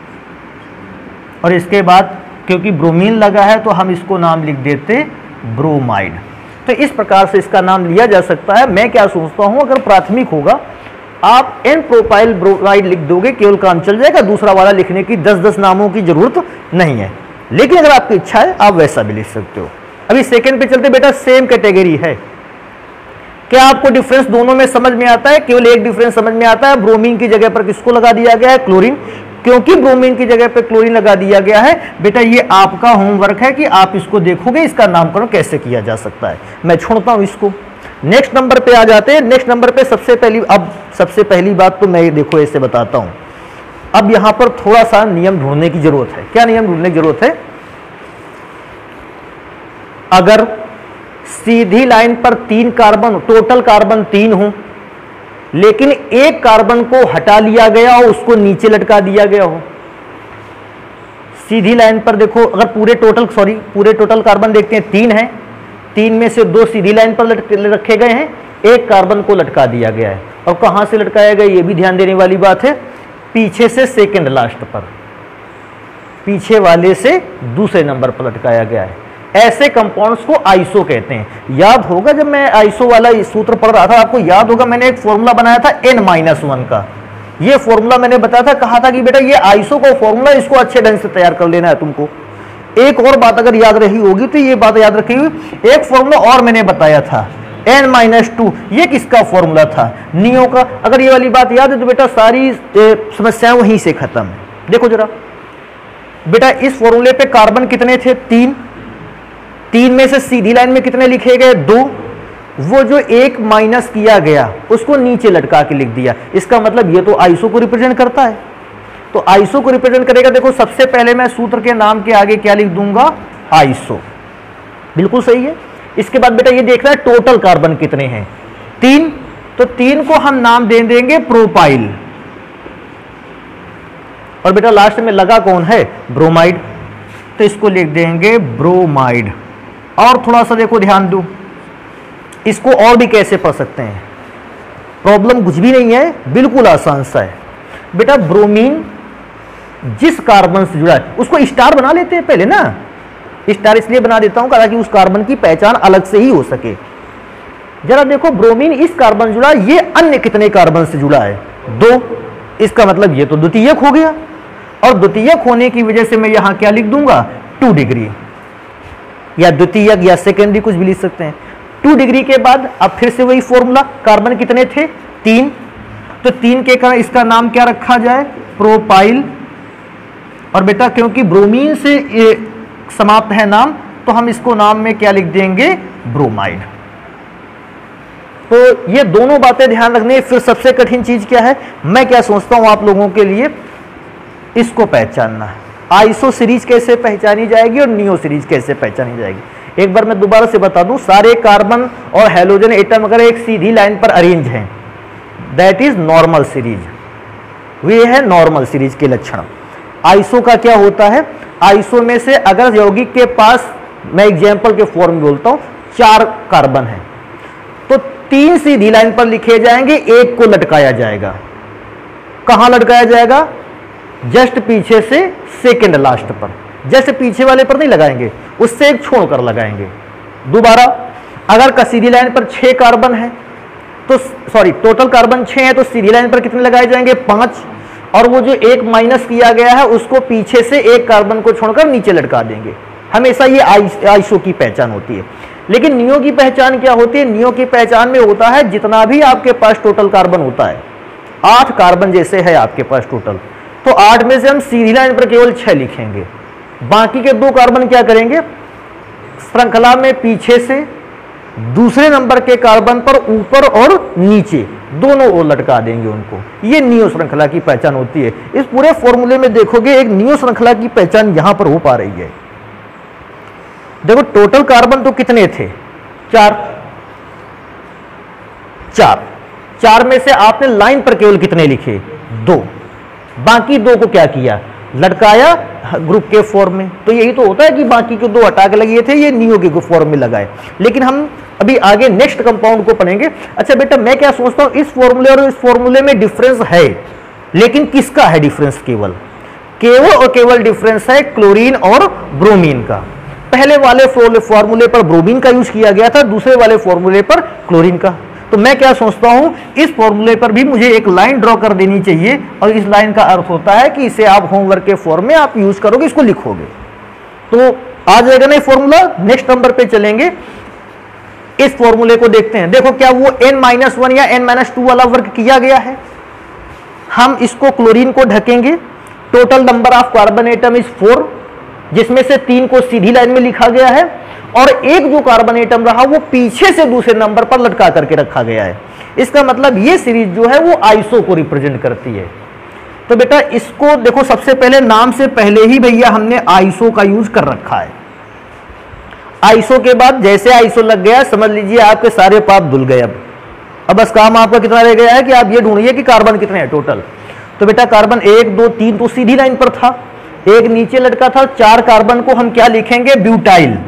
[SPEAKER 1] और इसके बाद क्योंकि ब्रोमीन लगा है तो हम इसको नाम लिख देते ब्रोमाइड। तो इस प्रकार से इसका नाम लिया जा सकता है। मैं क्या सोचता हूं, अगर प्राथमिक होगा आप एन प्रोपाइल ब्रोमाइड लिख दोगे, केवल काम चल जाएगा, दूसरा वाला लिखने की दस दस नामों की जरूरत नहीं है। लेकिन अगर आपकी इच्छा है आप वैसा भी लिख सकते हो। अभी सेकंड पे चलते, बेटा सेम कैटेगरी है। क्या आपको डिफरेंस दोनों में समझ में आता है? केवल एक डिफरेंस समझ में आता है, ब्रोमीन की जगह पर किसको लगा दिया गया है, क्लोरीन। क्योंकि ब्रोमीन की जगह पर क्लोरीन लगा दिया गया है, बेटा ये आपका होमवर्क है कि आप इसको देखोगे इसका नामकरण कैसे किया जा सकता है। मैं छोड़ता हूं इसको, नेक्स्ट नंबर पे आ जाते हैं। नेक्स्ट नंबर पे सबसे पहली, अब सबसे पहली बात तो मैं देखो ऐसे बताता हूं। अब यहां पर थोड़ा सा नियम ढूंढने की जरूरत है। क्या नियम ढूंढने की जरूरत है? अगर सीधी लाइन पर तीन कार्बन, टोटल कार्बन तीन हो, लेकिन एक कार्बन को हटा लिया गया हो, उसको नीचे लटका दिया गया हो। सीधी लाइन पर देखो, अगर पूरे टोटल सॉरी पूरे टोटल कार्बन देखते हैं, तीन है, तीन में से दो सीधी लाइन पर रखे गए हैं, एक कार्बन को लटका दिया गया है। और कहां से लटकाया गया ये भी ध्यान देने वाली बात है, पीछे से सेकंड लास्ट पर, पीछे वाले से दूसरे नंबर पर लटकाया गया है। ऐसे कंपाउंड्स को आइसो कहते हैं। याद होगा जब मैं आइसो वाला सूत्र पढ़ रहा था, आपको याद होगा मैंने एक फॉर्मूला बनाया था एन माइनस वन का। ये फॉर्मूला मैंने बताया था, कहा था कि बेटा ये आइसो का फॉर्मूला, इसको अच्छे ढंग से तैयार कर लेना है तुमको। एक और बात अगर याद रही होगी तो ये बात याद रखी हुई, एक फॉर्मूला और मैंने बताया था एन माइनस टू, ये किसका फॉर्मूला था, नियो का। अगर ये वाली बात याद है तो बेटा सारी समस्याएं वहीं से खत्म है। देखो जरा बेटा, इस फॉर्मूले पे कार्बन कितने थे, तीन, तीन में से सीधी लाइन में कितने लिखे गए, दो। वो जो एक माइनस किया गया उसको नीचे लटका के लिख दिया। इसका मतलब ये तो आइसो को रिप्रेजेंट करता है। तो आइसो को रिप्रेजेंट करेगा, देखो सबसे पहले मैं सूत्र के नाम के आगे क्या लिख दूंगा, आइसो। बिल्कुल सही है। इसके बाद बेटा ये देखना है टोटल कार्बन कितने हैं, तीन, तो तीन को हम नाम दे देंगे प्रोपाइल। और बेटा लास्ट में लगा कौन है, ब्रोमाइड, तो इसको लिख देंगे ब्रोमाइड। और थोड़ा सा देखो ध्यान दो, इसको और भी कैसे पढ़ सकते हैं, प्रॉब्लम कुछ भी नहीं है, बिल्कुल आसान सा है। बेटा ब्रोमीन जिस कार्बन से जुड़ा है उसको स्टार बना लेते हैं पहले ना। स्टार इसलिए बना देता हूं ताकि उस कार्बन की पहचान अलग से ही हो सके। जरा देखो ब्रोमीन इस कार्बन जुड़ा, ये अन्य कितने कार्बन से जुड़ा है? दो। इसका मतलब ये तो द्वितीयक हो गया, और द्वितीयक होने की वजह से मैं यहां क्या लिख दूंगा? टू डिग्री, या द्वितीयक या सेकेंडरी कुछ भी लिख सकते हैं। टू डिग्री के बाद अब फिर से वही फॉर्मूला, कार्बन कितने थे? तीन, तो तीन के कारण इसका नाम क्या रखा जाए? प्रोपाइल। और बेटा क्योंकि ब्रोमीन से ये समाप्त है नाम, तो हम इसको नाम में क्या लिख देंगे? ब्रोमाइड। तो ये दोनों बातें ध्यान रखनी। फिर सबसे कठिन चीज क्या है, मैं क्या सोचता हूं आप लोगों के लिए, इसको पहचानना है। आइसो सीरीज कैसे पहचानी जाएगी और नियो सीरीज कैसे पहचानी जाएगी। एक बार मैं दोबारा से बता दूं, सारे कार्बन और हैलोजन एटम अगर एक सीधी लाइन पर अरेंज हैं, दैट इज नॉर्मल सीरीज। वे है नॉर्मल सीरीज के लक्षण। आइसो का क्या होता है? आइसो में से अगर यौगिक के पास, मैं एग्जाम्पल के फॉर्म में बोलता हूं, चार कार्बन है, तो तीन सीधी लाइन पर लिखे जाएंगे, एक को लटकाया जाएगा। कहां लटकाया जाएगा? जस्ट पीछे से सेकेंड लास्ट पर, जस्ट पीछे वाले पर नहीं लगाएंगे, उससे एक छोड़कर लगाएंगे। दोबारा अगर सीधी लाइन पर छह कार्बन है, तो सॉरी टोटल कार्बन छह है, तो सीधी लाइन पर कितने लगाए जाएंगे? पांच। और वो जो एक माइनस किया गया है उसको पीछे से एक कार्बन को छोड़कर नीचे लटका देंगे। हमेशा ये आइसो की पहचान होती है। लेकिन नियो की पहचान क्या होती है? नियो की पहचान में होता है जितना भी आपके पास टोटल कार्बन होता है, आठ कार्बन जैसे है आपके पास टोटल, तो आठ में से हम सीधी लाइन पर केवल छह लिखेंगे, बाकी के दो कार्बन क्या करेंगे? श्रृंखला में पीछे से दूसरे नंबर के कार्बन पर ऊपर और नीचे दोनों ओर लटका देंगे उनको। ये नियो श्रृंखला की पहचान होती है। इस पूरे फॉर्मूले में देखोगे एक नियो श्रृंखला की पहचान यहां पर हो पा रही है। देखो टोटल कार्बन तो कितने थे? चार। चार चार में से आपने लाइन पर केवल कितने लिखे? दो। बाकी दो को क्या किया? लटकाया ग्रुप के फॉर्म में। तो यही तो होता है कि बाकी के दो हटा के लगे थे, ये नियो के फॉर्म में लगाए। लेकिन हम अभी आगे नेक्स्ट कंपाउंड को पढ़ेंगे। अच्छा बेटा मैं क्या सोचता हूं, इस फॉर्मूले और इस फॉर्मूले में डिफरेंस है, लेकिन किसका है डिफरेंस? केवल केवल और केवल डिफरेंस है क्लोरीन और ब्रोमीन का। पहले वाले फॉर्मूले पर ब्रोमीन का यूज किया गया था, दूसरे वाले फॉर्मूले पर क्लोरीन का। तो मैं क्या सोचता हूं, इस फॉर्मूले पर भी मुझे एक लाइन ड्रॉ कर देनी चाहिए, और इस लाइन का अर्थ होता है कि इसे आप होमवर्क के फॉर्म में आप यूज करोगे, इसको लिखोगे तो आ जाएगा ना फॉर्मूला। नेक्स्ट नंबर पे चलेंगे, इस फॉर्मूले को देखते हैं। देखो क्या वो n माइनस वन या n माइनस टू वाला वर्क किया गया है? हम इसको क्लोरीन को ढकेंगे। Total number of carbon atom is four, जिसमें से तीन को सीधी लाइन में लिखा गया है, और एक जो कार्बन एटम रहा वो पीछे से दूसरे नंबर पर लटका करके रखा गया है। इसका मतलब ये सीरीज जो है वो आइसो को रिप्रेजेंट करती है। तो बेटा इसको देखो, सबसे पहले नाम से पहले ही भैया हमने आइसो का यूज कर रखा है। आइसो के बाद जैसे आइसो लग गया, समझ लीजिए आपके सारे पाप धुल गए। अब अब बस काम आपका कितना रह गया है कि आप ये ढूंढिए कि कार्बन कितने हैं टोटल। तो बेटा कार्बन एक दो तीन तो सीधी लाइन पर था, एक नीचे लटका था। चार कार्बन को हम क्या लिखेंगे? ब्यूटाइल।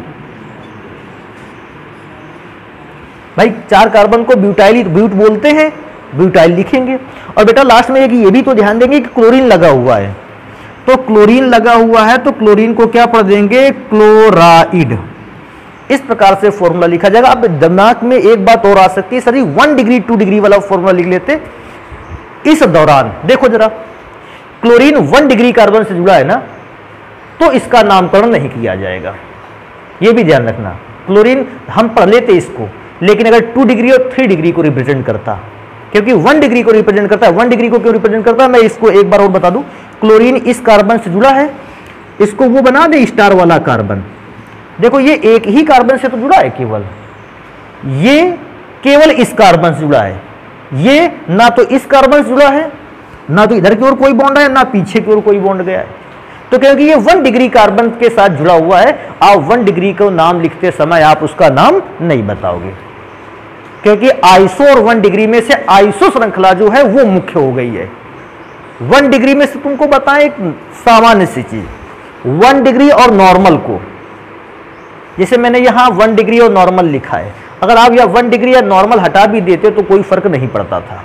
[SPEAKER 1] भाई चार कार्बन को ब्यूटाइल ब्यूट बोलते हैं, ब्यूटाइल लिखेंगे। और बेटा लास्ट में एक ये भी तो ध्यान देंगे कि क्लोरीन लगा हुआ है, तो क्लोरीन लगा हुआ है तो क्लोरीन को क्या पढ़ देंगे? क्लोराइड। इस प्रकार से फॉर्मूला लिखा जाएगा। अब दिमाग में एक बात और आ सकती है, sir ji one degree two degree वाला फॉर्मूला लिख लेते। इस दौरान देखो जरा, क्लोरीन वन डिग्री कार्बन से जुड़ा है ना, तो इसका नामकरण नहीं किया जाएगा, ये भी ध्यान रखना। क्लोरीन हम पढ़ लेते इसको, लेकिन अगर टू डिग्री और थ्री डिग्री को रिप्रेजेंट करता, क्योंकि वन डिग्री को रिप्रेजेंट करता है। वन डिग्री को क्यों रिप्रेजेंट करता है मैं इसको एक बार और बता दूं। क्लोरीन इस कार्बन से जुड़ा है, इसको वो बना दे स्टार वाला कार्बन। देखो ये एक ही कार्बन से तो जुड़ा है केवल, ये केवल इस कार्बन से जुड़ा है, ये ना तो इस कार्बन से जुड़ा है, ना तो इधर की ओर कोई बॉन्ड है, ना पीछे की ओर कोई बॉन्ड गया है। तो क्योंकि ये वन डिग्री कार्बन के साथ जुड़ा हुआ है, आप वन डिग्री को नाम लिखते समय आप उसका नाम नहीं बताओगे, क्योंकि आइसो और वन डिग्री में से आइसो श्रृंखला जो है वो मुख्य हो गई है। वन डिग्री में से तुमको बताएं एक सामान्य सी चीज, वन डिग्री और नॉर्मल को, जैसे मैंने यहां वन डिग्री और नॉर्मल लिखा है, अगर आप यह वन डिग्री या नॉर्मल हटा भी देते तो कोई फर्क नहीं पड़ता था।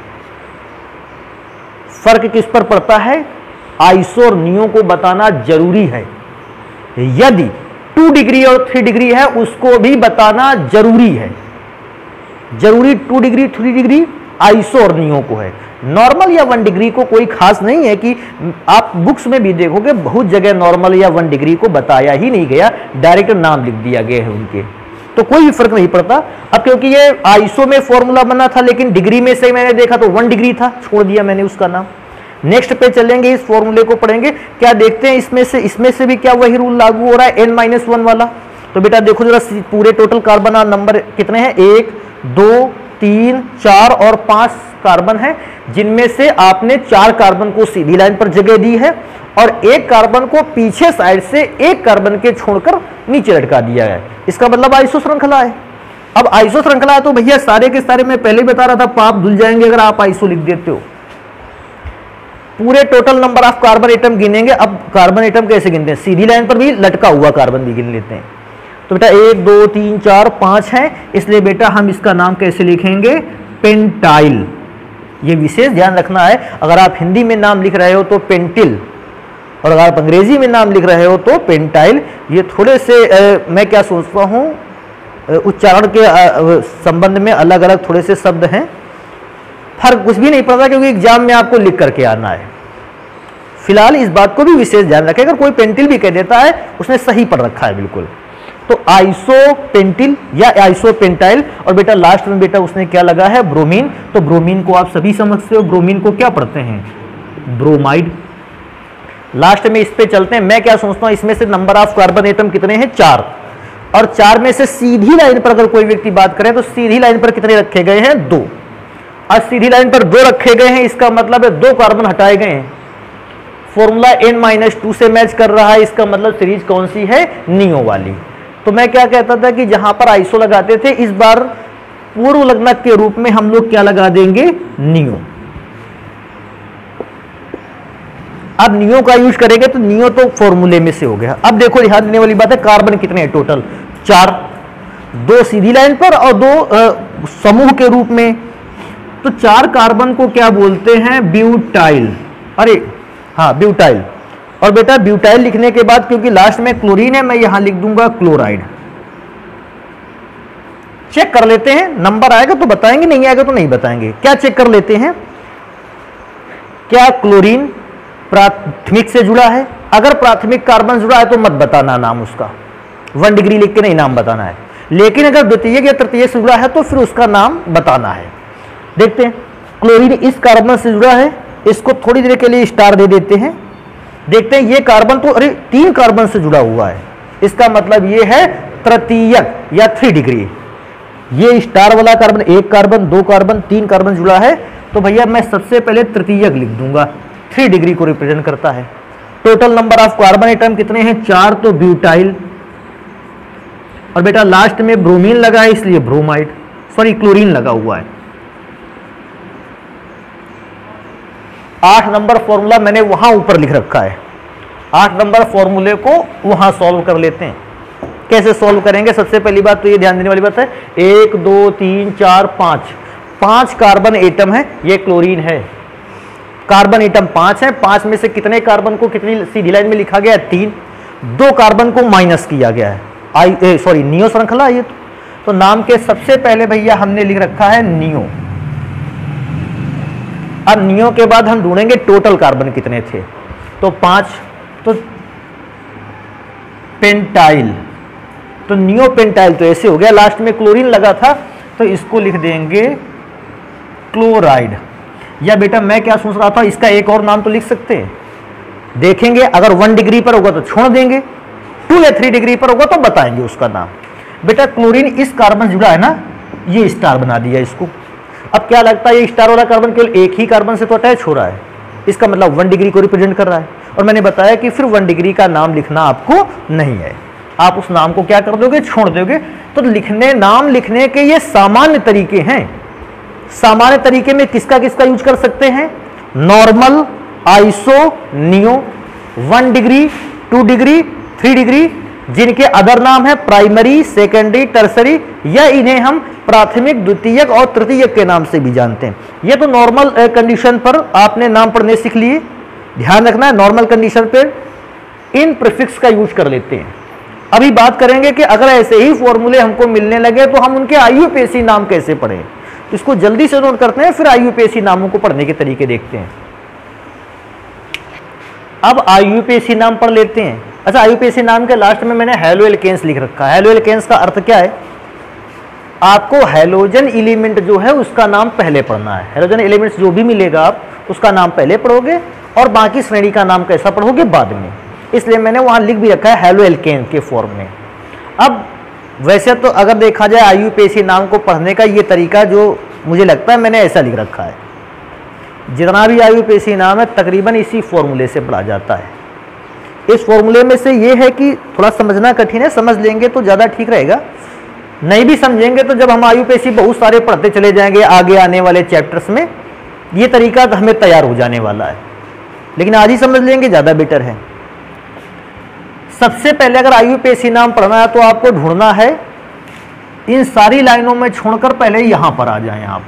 [SPEAKER 1] फर्क किस पर पड़ता है? आइसो और नियो को बताना जरूरी है। यदि टू डिग्री और थ्री डिग्री है उसको भी बताना जरूरी है। जरूरी two degree three degree iso और नियो को है। नॉर्मल या वन डिग्री को कोई खास नहीं है कि आप बुक्स में भी देखोगे बहुत जगह नॉर्मल या वन डिग्री को बताया ही नहीं गया, डायरेक्ट नाम लिख दिया गया है उनके, तो कोई भी फर्क नहीं पड़ता। अब क्योंकि ये आइसो में फॉर्मूला बना था लेकिन डिग्री में से मैंने देखा तो वन डिग्री था, छोड़ दिया मैंने उसका नाम। नेक्स्ट पे चलेंगे, इस फॉर्मूले को पढ़ेंगे, क्या देखते हैं इसमें से इसमें से भी क्या वही रूल लागू हो रहा है, एन माइनस वन वाला। तो बेटा देखो जरा पूरे टोटल कार्बन नंबर कितने हैं, एक दो तीन चार और पांच कार्बन है, जिनमें से आपने चार कार्बन को सीधी लाइन पर जगह दी है और एक कार्बन को पीछे साइड से एक कार्बन के छोड़कर नीचे लटका दिया है। इसका मतलब आइसो श्रृंखला है। अब आइसो श्रृंखला है तो भैया सारे के सारे मैं पहले ही बता रहा था पाप धुल जाएंगे अगर आप आइसो लिख देते हो। पूरे total number of carbon atom गिनेंगे। अब कार्बन एटम कैसे गिनते हैं, सीधी लाइन पर भी लटका हुआ कार्बन भी गिन लेते हैं। तो बेटा एक दो तीन चार पांच है, इसलिए बेटा हम इसका नाम कैसे लिखेंगे, पेंटाइल। ये विशेष ध्यान रखना है, अगर आप हिंदी में नाम लिख रहे हो तो पेंटिल और अगर आप अंग्रेजी में नाम लिख रहे हो तो पेंटाइल। ये थोड़े से आ, मैं क्या सोचता हूँ उच्चारण के आ, संबंध में अलग अलग थोड़े से शब्द हैं, फर्क कुछ भी नहीं पड़ता क्योंकि एग्जाम में आपको लिख करके आना है। फिलहाल इस बात को भी विशेष ध्यान रखें, अगर कोई पेंटिल भी कह देता है उसने सही पढ़ रखा है बिल्कुल। तो आइसो पेंटिल या आइसो पेंटाइल, और बेटा लास्ट में बेटा उसने क्या लगा है, ब्रोमीन। तो ब्रोमीन को आप सभी समझते हो, ब्रोमीन को क्या पढ़ते हैं, ब्रोमाइड। लास्ट में इस पे चलते हैं, मैं क्या सोचता हूं इसमें से नंबर ऑफ कार्बन एटम कितने हैं, चार, और चार में से सीधी लाइन पर अगर कोई व्यक्ति बात करे तो सीधी लाइन पर कितने रखे गए हैं, दो। और सीधी लाइन पर दो रखे गए हैं, इसका मतलब है दो कार्बन हटाए गए हैं। फॉर्मूला एन माइनस टू से मैच कर रहा है, इसका मतलब सीरीज कौन सी है, नियो वाली। तो मैं क्या कहता था कि जहां पर आइसो लगाते थे इस बार पूर्व लग्नक के रूप में हम लोग क्या लगा देंगे, नियो। अब नियो का यूज करेंगे तो नियो तो फॉर्मूले में से हो गया। अब देखो ध्यान देने वाली बात है, कार्बन कितने हैं टोटल, चार, दो सीधी लाइन पर और दो आ, समूह के रूप में। तो चार कार्बन को क्या बोलते हैं, ब्यूटाइल। अरे हाँ ब्यूटाइल। और बेटा ब्यूटाइल लिखने के बाद क्योंकि लास्ट में क्लोरीन है मैं यहां लिख दूंगा क्लोराइड। चेक कर लेते हैं, नंबर आएगा तो बताएंगे, नहीं आएगा तो नहीं बताएंगे। क्या चेक कर लेते हैं, क्या क्लोरीन प्राथमिक से जुड़ा है, अगर प्राथमिक कार्बन जुड़ा है तो मत बताना नाम उसका, वन डिग्री लिख के नहीं नाम बताना है। लेकिन अगर द्वितीयक या तृतीयक से जुड़ा है तो फिर उसका नाम बताना है। देखते हैं, क्लोरीन इस कार्बन से जुड़ा है, इसको थोड़ी देर के लिए स्टार दे देते हैं। देखते हैं ये कार्बन तो अरे तीन कार्बन से जुड़ा हुआ है, इसका मतलब ये है तृतीयक या थ्री डिग्री। ये स्टार वाला कार्बन एक कार्बन, दो कार्बन, तीन कार्बन जुड़ा है, तो भैया मैं सबसे पहले तृतीयक लिख दूंगा, थ्री डिग्री को रिप्रेजेंट करता है। Total number of carbon atom कितने हैं, चार, तो ब्यूटाइल। और बेटा लास्ट में ब्रोमीन लगा है इसलिए ब्रोमाइड, सॉरी क्लोरीन लगा हुआ है। आठ नंबर फॉर्मूला मैंने वहां ऊपर लिख रखा है, आठ नंबर फॉर्मूले को वहां सॉल्व कर लेते हैं। कैसे सॉल्व करेंगे, सबसे पहली बात तो ये ध्यान देने वाली बात है, एक दो तीन चार पांच, पांच कार्बन एटम है, ये क्लोरीन है। कार्बन एटम पांच है, पांच में से कितने कार्बन को कितनी सीधी लाइन में लिखा गया है, तीन। दो कार्बन को माइनस किया गया है, आई सॉरी नियो श्रृंखला ये तो, तो नाम के सबसे पहले भैया हमने लिख रखा है नियो। अब नियो के बाद हम ढूंढेंगे टोटल कार्बन कितने थे, तो पांच, तो पेंटाइल, तो नियो पेंटाइल तो ऐसे हो गया। लास्ट में क्लोरीन लगा था तो इसको लिख देंगे क्लोराइड। या बेटा मैं क्या सोच रहा था, इसका एक और नाम तो लिख सकते हैं, देखेंगे अगर वन डिग्री पर होगा तो छोड़ देंगे, टू या थ्री डिग्री पर होगा तो बताएंगे उसका नाम। बेटा क्लोरीन इस कार्बन जुड़ा है ना, ये स्टार बना दिया इसको। अब क्या लगता है, ये स्टार वाला कार्बन केवल एक ही कार्बन से तो अटैच हो रहा है, इसका मतलब वन डिग्री को रिप्रेजेंट कर रहा है। और मैंने बताया कि फिर वन डिग्री का नाम लिखना आपको नहीं है, आप उस नाम को क्या कर दोगे, छोड़ दोगे। तो लिखने नाम लिखने के ये सामान्य तरीके हैं। सामान्य तरीके में किसका किसका यूज कर सकते हैं, normal, iso, neo, one degree, two degree, three degree, जिनके अदर नाम है प्राइमरी, सेकेंडरी, टर्सरी, या इन्हें हम प्राथमिक, द्वितीयक और तृतीयक के नाम से भी जानते हैं। ये तो नॉर्मल कंडीशन पर आपने नाम पढ़ने सीख लिए। ध्यान रखना है, नॉर्मल कंडीशन पर इन प्रीफिक्स का यूज कर लेते हैं। अभी बात करेंगे कि अगर ऐसे ही फॉर्मूले हमको मिलने लगे तो हम उनके आई यू पी ए सी नाम कैसे पढ़ें। तो इसको जल्दी से नोट करते हैं, फिर आई यू पी ए सी नामों को पढ़ने के तरीके देखते हैं। अब आई यू पी ए सी नाम पढ़ लेते हैं। अच्छा, आई यू पी ए सी नाम के लास्ट में मैंने हैलो एल्केन्स लिख रखा है। हैलो एल्केन्स का अर्थ क्या है? आपको हैलोजन एलिमेंट जो है उसका नाम पहले पढ़ना है। हैलोजन एलिमेंट्स जो भी मिलेगा आप उसका नाम पहले पढ़ोगे और बाकी श्रेणी का नाम कैसा पढ़ोगे बाद में। इसलिए मैंने वहां लिख भी रखा है हैलो एल्केन के फॉर्म में। अब वैसे तो अगर देखा जाए आई यू पी ए सी नाम को पढ़ने का ये तरीका जो मुझे लगता है मैंने ऐसा लिख रखा है, जितना भी आई यू पी ए सी नाम है तकरीबन इसी फॉर्मूले से पढ़ा जाता है। इस फॉर्मूले में से ये है कि थोड़ा समझना कठिन है, समझ लेंगे तो ज़्यादा ठीक रहेगा। नहीं भी समझेंगे तो जब हम आई यू पी ए सी बहुत सारे पढ़ते चले जाएंगे आगे आने वाले चैप्टर्स में, ये तरीका तो हमें तैयार हो जाने वाला है। लेकिन आज ही समझ लेंगे ज़्यादा बेटर है। सबसे पहले अगर आई यू पी ए सी नाम पढ़ना है तो आपको ढूंढना है, इन सारी लाइनों में छोड़कर पहले यहां पर आ जाएं आप।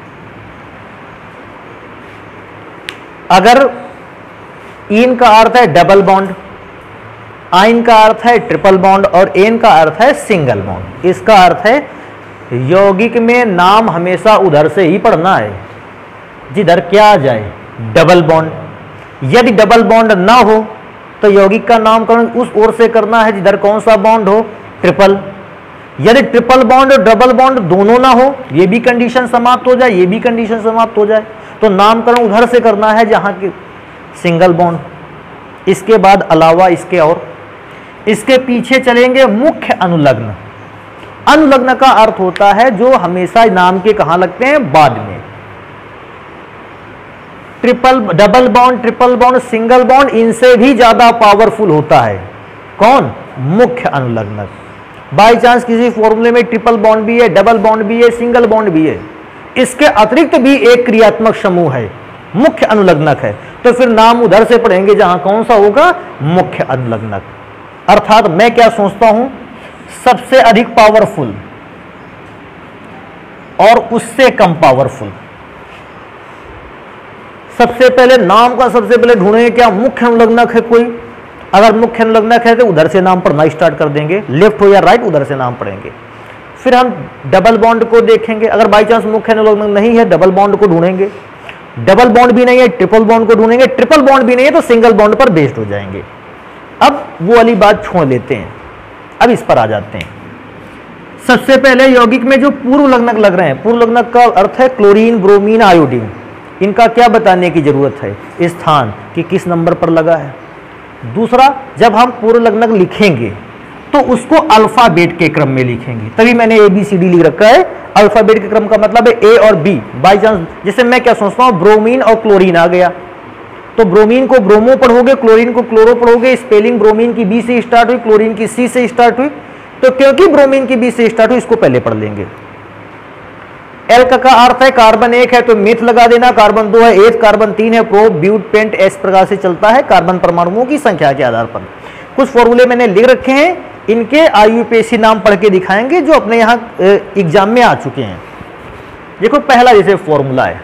[SPEAKER 1] अगर इन का अर्थ है डबल बॉन्ड, आइन का अर्थ है ट्रिपल बॉन्ड और एन का अर्थ है सिंगल बॉन्ड, इसका अर्थ है यौगिक में नाम हमेशा उधर से ही पढ़ना है जिधर क्या आ जाए डबल बॉन्ड। यदि डबल बॉन्ड ना हो तो यौगिक का नामकरण उस ओर से करना है जिधर कौन सा बॉन्ड हो ट्रिपल। यदि ट्रिपल बॉन्ड और डबल बॉन्ड दोनों ना हो, ये भी कंडीशन समाप्त हो जाए, ये भी कंडीशन समाप्त हो जाए, तो नामकरण उधर से करना है जहां के सिंगल बॉन्ड। इसके बाद अलावा इसके और इसके पीछे चलेंगे मुख्य अनुलग्न। अनुलग्न का अर्थ होता है जो हमेशा नाम के कहां लगते हैं बाद में। Triple double bond, triple bond, single bond इनसे भी ज्यादा पावरफुल होता है कौन? मुख्य अनुलग्नक। बाई चांस किसी फॉर्मूले में ट्रिपल बॉन्ड भी है, डबल बॉन्ड भी है, सिंगल बॉन्ड भी है, इसके अतिरिक्त भी एक क्रियात्मक समूह है, मुख्य अनुलग्नक है, तो फिर नाम उधर से पढ़ेंगे जहां कौन सा होगा मुख्य अनुलग्नक। अर्थात मैं क्या सोचता हूं, सबसे अधिक पावरफुल और उससे कम पावरफुल। सबसे पहले नाम का सबसे पहले ढूंढेंगे क्या मुख्य अनुलग्नक है कोई। अगर मुख्य अनुलग्नक है तो उधर से नाम पढ़ना स्टार्ट कर देंगे, लेफ्ट हो या राइट उधर से नाम पढ़ेंगे। फिर हम डबल बॉन्ड को देखेंगे, अगर बाई चांस मुख्य अनुलग्नक नहीं है डबल बॉन्ड को ढूंढेंगे, डबल बॉन्ड भी नहीं है ट्रिपल बॉन्ड को ढूंढेंगे, ट्रिपल बॉन्ड भी नहीं है तो सिंगल बॉन्ड पर बेस्ड हो जाएंगे। अब वो वाली बात छोड़ लेते हैं, अब इस पर आ जाते हैं। सबसे पहले यौगिक में जो पूर्व लग्नक लग रहे हैं, पूर्व लग्नक का अर्थ है क्लोरीन, ब्रोमीन, आयोडीन, इनका क्या बताने की जरूरत है? स्थान कि किस नंबर पर लगा है। दूसरा, जब हम पूर्व लग्नक लिखेंगे तो उसको अल्फाबेट के क्रम में लिखेंगे, तभी मैंने ए बी सी डी लिख रखा है। अल्फाबेट के क्रम का मतलब है ए और बी। बाई चांस जैसे मैं क्या सोचता हूँ ब्रोमीन और क्लोरीन आ गया तो ब्रोमीन को ब्रोमो पढ़ोगे, क्लोरीन को क्लोरो पढ़ोगे। स्पेलिंग ब्रोमीन की बी से स्टार्ट हुई, क्लोरीन की सी से स्टार्ट हुई, तो क्योंकि ब्रोमीन की बी से स्टार्ट हुई इसको पहले पढ़ लेंगे। एल का अर्थ है कार्बन एक है तो मेथ लगा देना, कार्बन दो है एथ, कार्बन तीन है प्रो, ब्यूट, पेंट, इस प्रकार से चलता है कार्बन परमाणुओं की संख्या के आधार पर। कुछ फॉर्मूले मैंने लिख रखे हैं, इनके आई यू पी ए सी नाम पढ़ के दिखाएंगे जो अपने यहाँ एग्जाम में आ चुके हैं। देखो पहला जैसे फॉर्मूला है,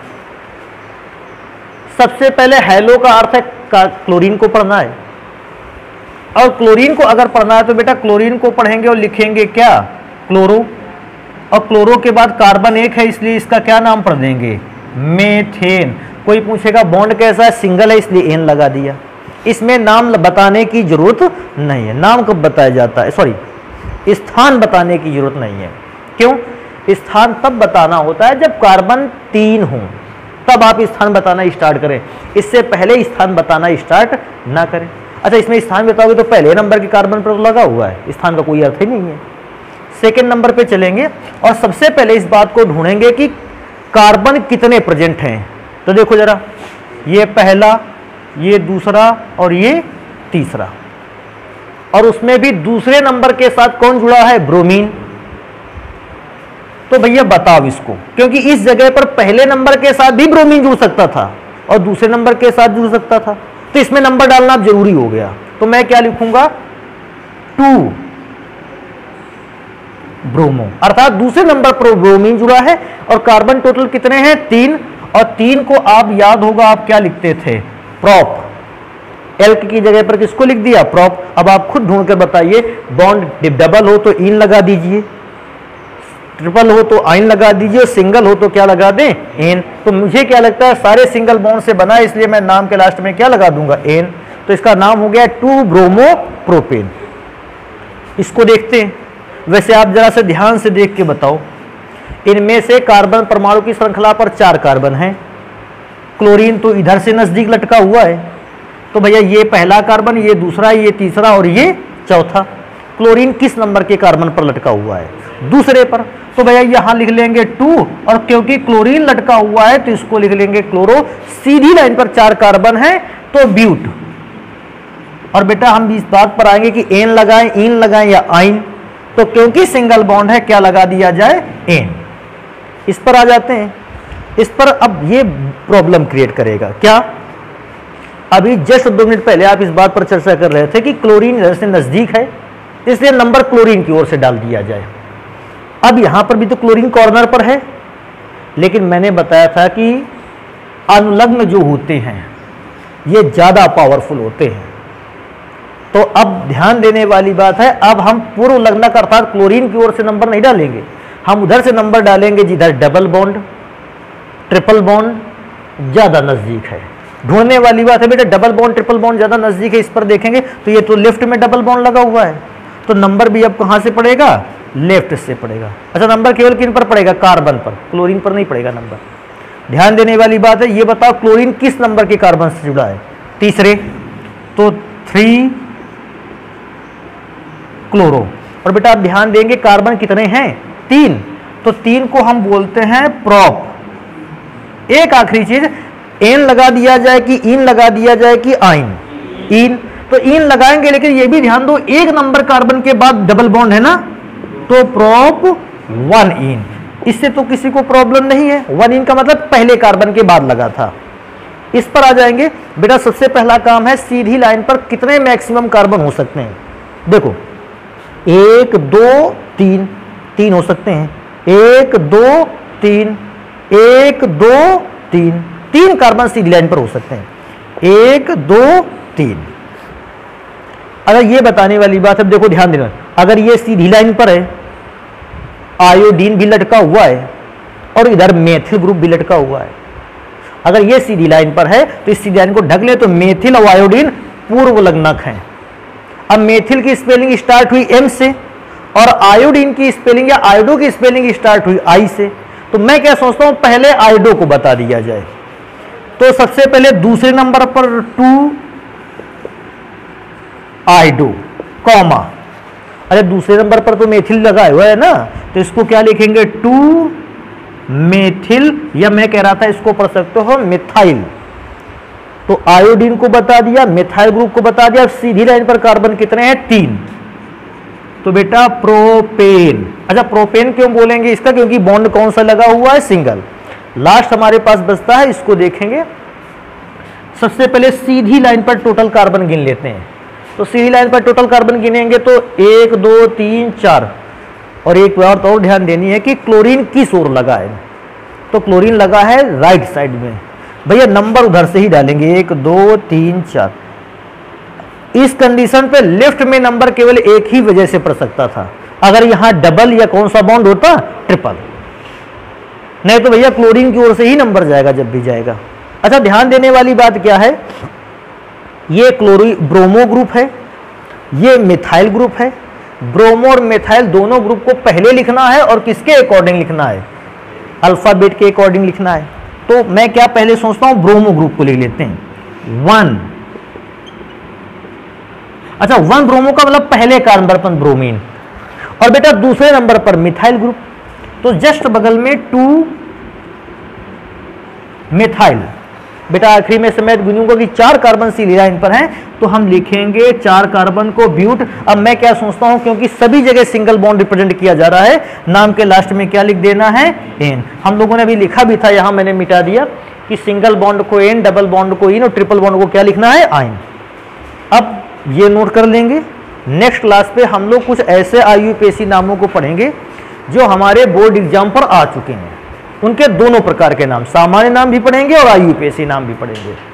[SPEAKER 1] सबसे पहले हैलो का अर्थ है क्लोरीन को पढ़ना है, और क्लोरीन को अगर पढ़ना है तो बेटा क्लोरीन को पढ़ेंगे और लिखेंगे क्या क्लोरो, और क्लोरो के बाद कार्बन एक है इसलिए इसका क्या नाम पढ़ देंगे मेथेन। कोई पूछेगा बॉन्ड कैसा है, सिंगल है इसलिए एन लगा दिया। इसमें नाम बताने की जरूरत नहीं है, नाम कब बताया जाता है, सॉरी स्थान बताने की जरूरत नहीं है। क्यों? स्थान तब बताना होता है जब कार्बन तीन हो, तब आप स्थान बताना स्टार्ट करें, इससे पहले स्थान बताना स्टार्ट ना करें। अच्छा, इसमें स्थान बताओगे तो पहले नंबर के कार्बन पर लगा हुआ है, स्थान का कोई अर्थ ही नहीं है। सेकेंड नंबर पे चलेंगे और सबसे पहले इस बात को ढूंढेंगे कि कार्बन कितने प्रेजेंट हैं। तो देखो जरा, ये पहला, ये दूसरा और ये तीसरा, और उसमें भी दूसरे नंबर के साथ कौन जुड़ा है ब्रोमीन। तो भैया बताओ इसको, क्योंकि इस जगह पर पहले नंबर के साथ भी ब्रोमीन जुड़ सकता था और दूसरे नंबर के साथ जुड़ सकता था, तो इसमें नंबर डालना जरूरी हो गया। तो मैं क्या लिखूंगा टू ब्रोमो, अर्थात दूसरे नंबर पर ब्रोमीन जुड़ा है और कार्बन टोटल कितने हैं तीन, और तीन को आप याद होगा आप क्या लिखते थे प्रॉप, एल्क की जगह पर किसको लिख दिया? प्रोप। अब आप खुद ढूंढ कर बताइए, बॉन्ड डबल हो तो इन लगा दीजिए, ट्रिपल हो तो आइन लगा दीजिए, सिंगल हो तो क्या लगा दें? एन। तो मुझे क्या लगता है सारे सिंगल बॉन्ड से बना है, इसलिए मैं नाम के लास्ट में क्या लगा दूंगा? एन। तो इसका नाम हो गया टू ब्रोमो प्रोपेन। इसको देखते हैं। वैसे आप जरा से ध्यान से देख के बताओ, इनमें से कार्बन परमाणु की श्रृंखला पर चार कार्बन है, क्लोरीन तो इधर से नजदीक लटका हुआ है, तो भैया ये पहला कार्बन, ये दूसरा, ये तीसरा और ये चौथा। क्लोरीन किस नंबर के कार्बन पर लटका हुआ है? दूसरे पर। तो भैया यहां लिख लेंगे टू, और क्योंकि क्लोरीन लटका हुआ है तो इसको लिख लेंगे क्लोरो। सीधी लाइन पर चार कार्बन है तो ब्यूट। और बेटा हम इस बात पर आएंगे कि एन लगाएं, इन लगाएं या आइन, तो क्योंकि सिंगल बॉन्ड है क्या लगा दिया जाए? एन। इस पर आ जाते हैं। इस पर अब ये प्रॉब्लम क्रिएट करेगा क्या? अभी जस्ट दो मिनट पहले आप इस बात पर चर्चा कर रहे थे कि क्लोरीन इधर से नजदीक है, इसलिए नंबर क्लोरीन की ओर से डाल दिया जाए। अब यहां पर भी तो क्लोरीन कॉर्नर पर है, लेकिन मैंने बताया था कि अनुलग्न जो होते हैं ये ज्यादा पावरफुल होते हैं। तो अब ध्यान देने वाली बात है, अब हम पूर्व लग्नक अर्थात क्लोरीन की ओर से नंबर नहीं डालेंगे, हम उधर से नंबर डालेंगे जिधर डबल बॉन्ड, ट्रिपल बॉन्ड ज्यादा नजदीक है। ढूंढने वाली बात है बेटा, डबल बॉन्ड ट्रिपल बॉन्ड ज्यादा नजदीक है, इस पर देखेंगे तो ये तो लेफ्ट में डबल बॉन्ड लगा हुआ है, तो नंबर भी अब कहां से पड़ेगा? लेफ्ट से पड़ेगा। अच्छा, नंबर केवल किन पर पड़ेगा? कार्बन पर, क्लोरीन पर नहीं पड़ेगा नंबर। ध्यान देने वाली बात है, ये बताओ क्लोरीन किस नंबर के कार्बन से जुड़ा है? तीसरे, तो थ्री क्लोरो। और बेटा आप ध्यान देंगे कार्बन कितने हैं? तीन, तो तीन को हम बोलते हैं प्रोप। एक आखिरी चीज, एन लगा दिया जाए कि इन लगा दिया जाए कि आइन? इन। तो इन लगाएंगे, लेकिन ये भी ध्यान दो एक नंबर कार्बन के बाद डबल बॉन्ड है ना, तो प्रोप वन इन। इससे तो किसी को प्रॉब्लम नहीं है, वन इन का मतलब पहले कार्बन के बाद लगा था। इस पर आ जाएंगे बेटा। सबसे पहला काम है सीधी लाइन पर कितने मैक्सिमम कार्बन हो सकते हैं? देखो, एक दो तीन, तीन हो सकते हैं, एक दो तीन, एक दो तीन, तीन कार्बन सीधी लाइन पर हो सकते हैं, एक दो तीन। अगर ये बताने वाली बात है, देखो ध्यान देना, अगर ये सीधी लाइन पर है, आयोडीन भी लटका हुआ है और इधर मेथिल ग्रुप भी लटका हुआ है। अगर ये सीधी लाइन पर है तो इस सीधी लाइन को ढक ले, तो मेथिल और आयोडीन पूर्व लग्नक हैं। अब मेथिल की स्पेलिंग स्टार्ट हुई एम से और आयोडीन की स्पेलिंग या आयोडो की स्पेलिंग स्टार्ट हुई आई से, तो मैं क्या सोचता हूं पहले आयोडो को बता दिया जाए। तो सबसे पहले दूसरे नंबर पर टू आयोडो कॉमा, अरे दूसरे नंबर पर तो मेथिल लगा हुआ है ना, तो इसको क्या लिखेंगे? टू मेथिल, या मैं कह रहा था इसको पढ़ सकते हो मिथाइल। तो आयोडीन को बता दिया, मिथाइल ग्रुप को बता दिया। सीधी लाइन पर कार्बन कितने हैं? तीन। तो बेटा प्रोपेन। अच्छा, प्रोपेन क्यों बोलेंगे इसका? क्योंकि बॉन्ड कौन सा लगा हुआ है? सिंगल। लास्ट हमारे पास बचता है, इसको देखेंगे। सबसे पहले सीधी लाइन पर टोटल कार्बन गिन लेते हैं। तो सीधी लाइन पर टोटल कार्बन गिनेंगे तो एक दो तीन चार, और एक बात और ध्यान देनी है कि क्लोरीन किस ओर लगा है, तो क्लोरीन लगा है राइट साइड में। भैया नंबर उधर से ही डालेंगे, एक दो तीन चार। इस कंडीशन पे लेफ्ट में नंबर केवल एक ही वजह से पड़ सकता था, अगर यहां डबल या कौन सा बॉन्ड होता? ट्रिपल। नहीं तो भैया क्लोरीन की ओर से ही नंबर जाएगा जब भी जाएगा। अच्छा, ध्यान देने वाली बात क्या है, ये क्लोरी ब्रोमो ग्रुप है, ये मिथाइल ग्रुप है। ब्रोमो और मिथाइल दोनों ग्रुप को पहले लिखना है और किसके अकॉर्डिंग लिखना है? अल्फाबेट के अकॉर्डिंग लिखना है। तो मैं क्या पहले सोचता हूं, ब्रोमो ग्रुप को लिख लेते हैं, वन। अच्छा, वन ब्रोमो का मतलब पहले कार्बन पर ब्रोमीन, और बेटा दूसरे नंबर पर मिथाइल ग्रुप, तो जस्ट बगल में टू मिथाइल। बेटा आखिरी में से मैं गिनूंगा कि चार कार्बन सीधी लाइन पर हैं, तो हम लिखेंगे चार कार्बन को ब्यूट। अब मैं क्या सोचता हूं, क्योंकि सभी जगह सिंगल बॉन्ड रिप्रेजेंट किया जा रहा है, नाम के लास्ट में क्या लिख देना है? एन। हम लोगों ने अभी लिखा भी था, यहां मैंने मिटा दिया कि सिंगल बॉन्ड को एन, डबल बॉन्ड को इन और ट्रिपल बॉन्ड को क्या लिखना है? आइन। अब ये नोट कर लेंगे। नेक्स्ट क्लास पे हम लोग कुछ ऐसे I U P A C नामों को पढ़ेंगे जो हमारे बोर्ड एग्जाम पर आ चुके हैं, उनके दोनों प्रकार के नाम, सामान्य नाम भी पढ़ेंगे और I U P A C नाम भी पढ़ेंगे।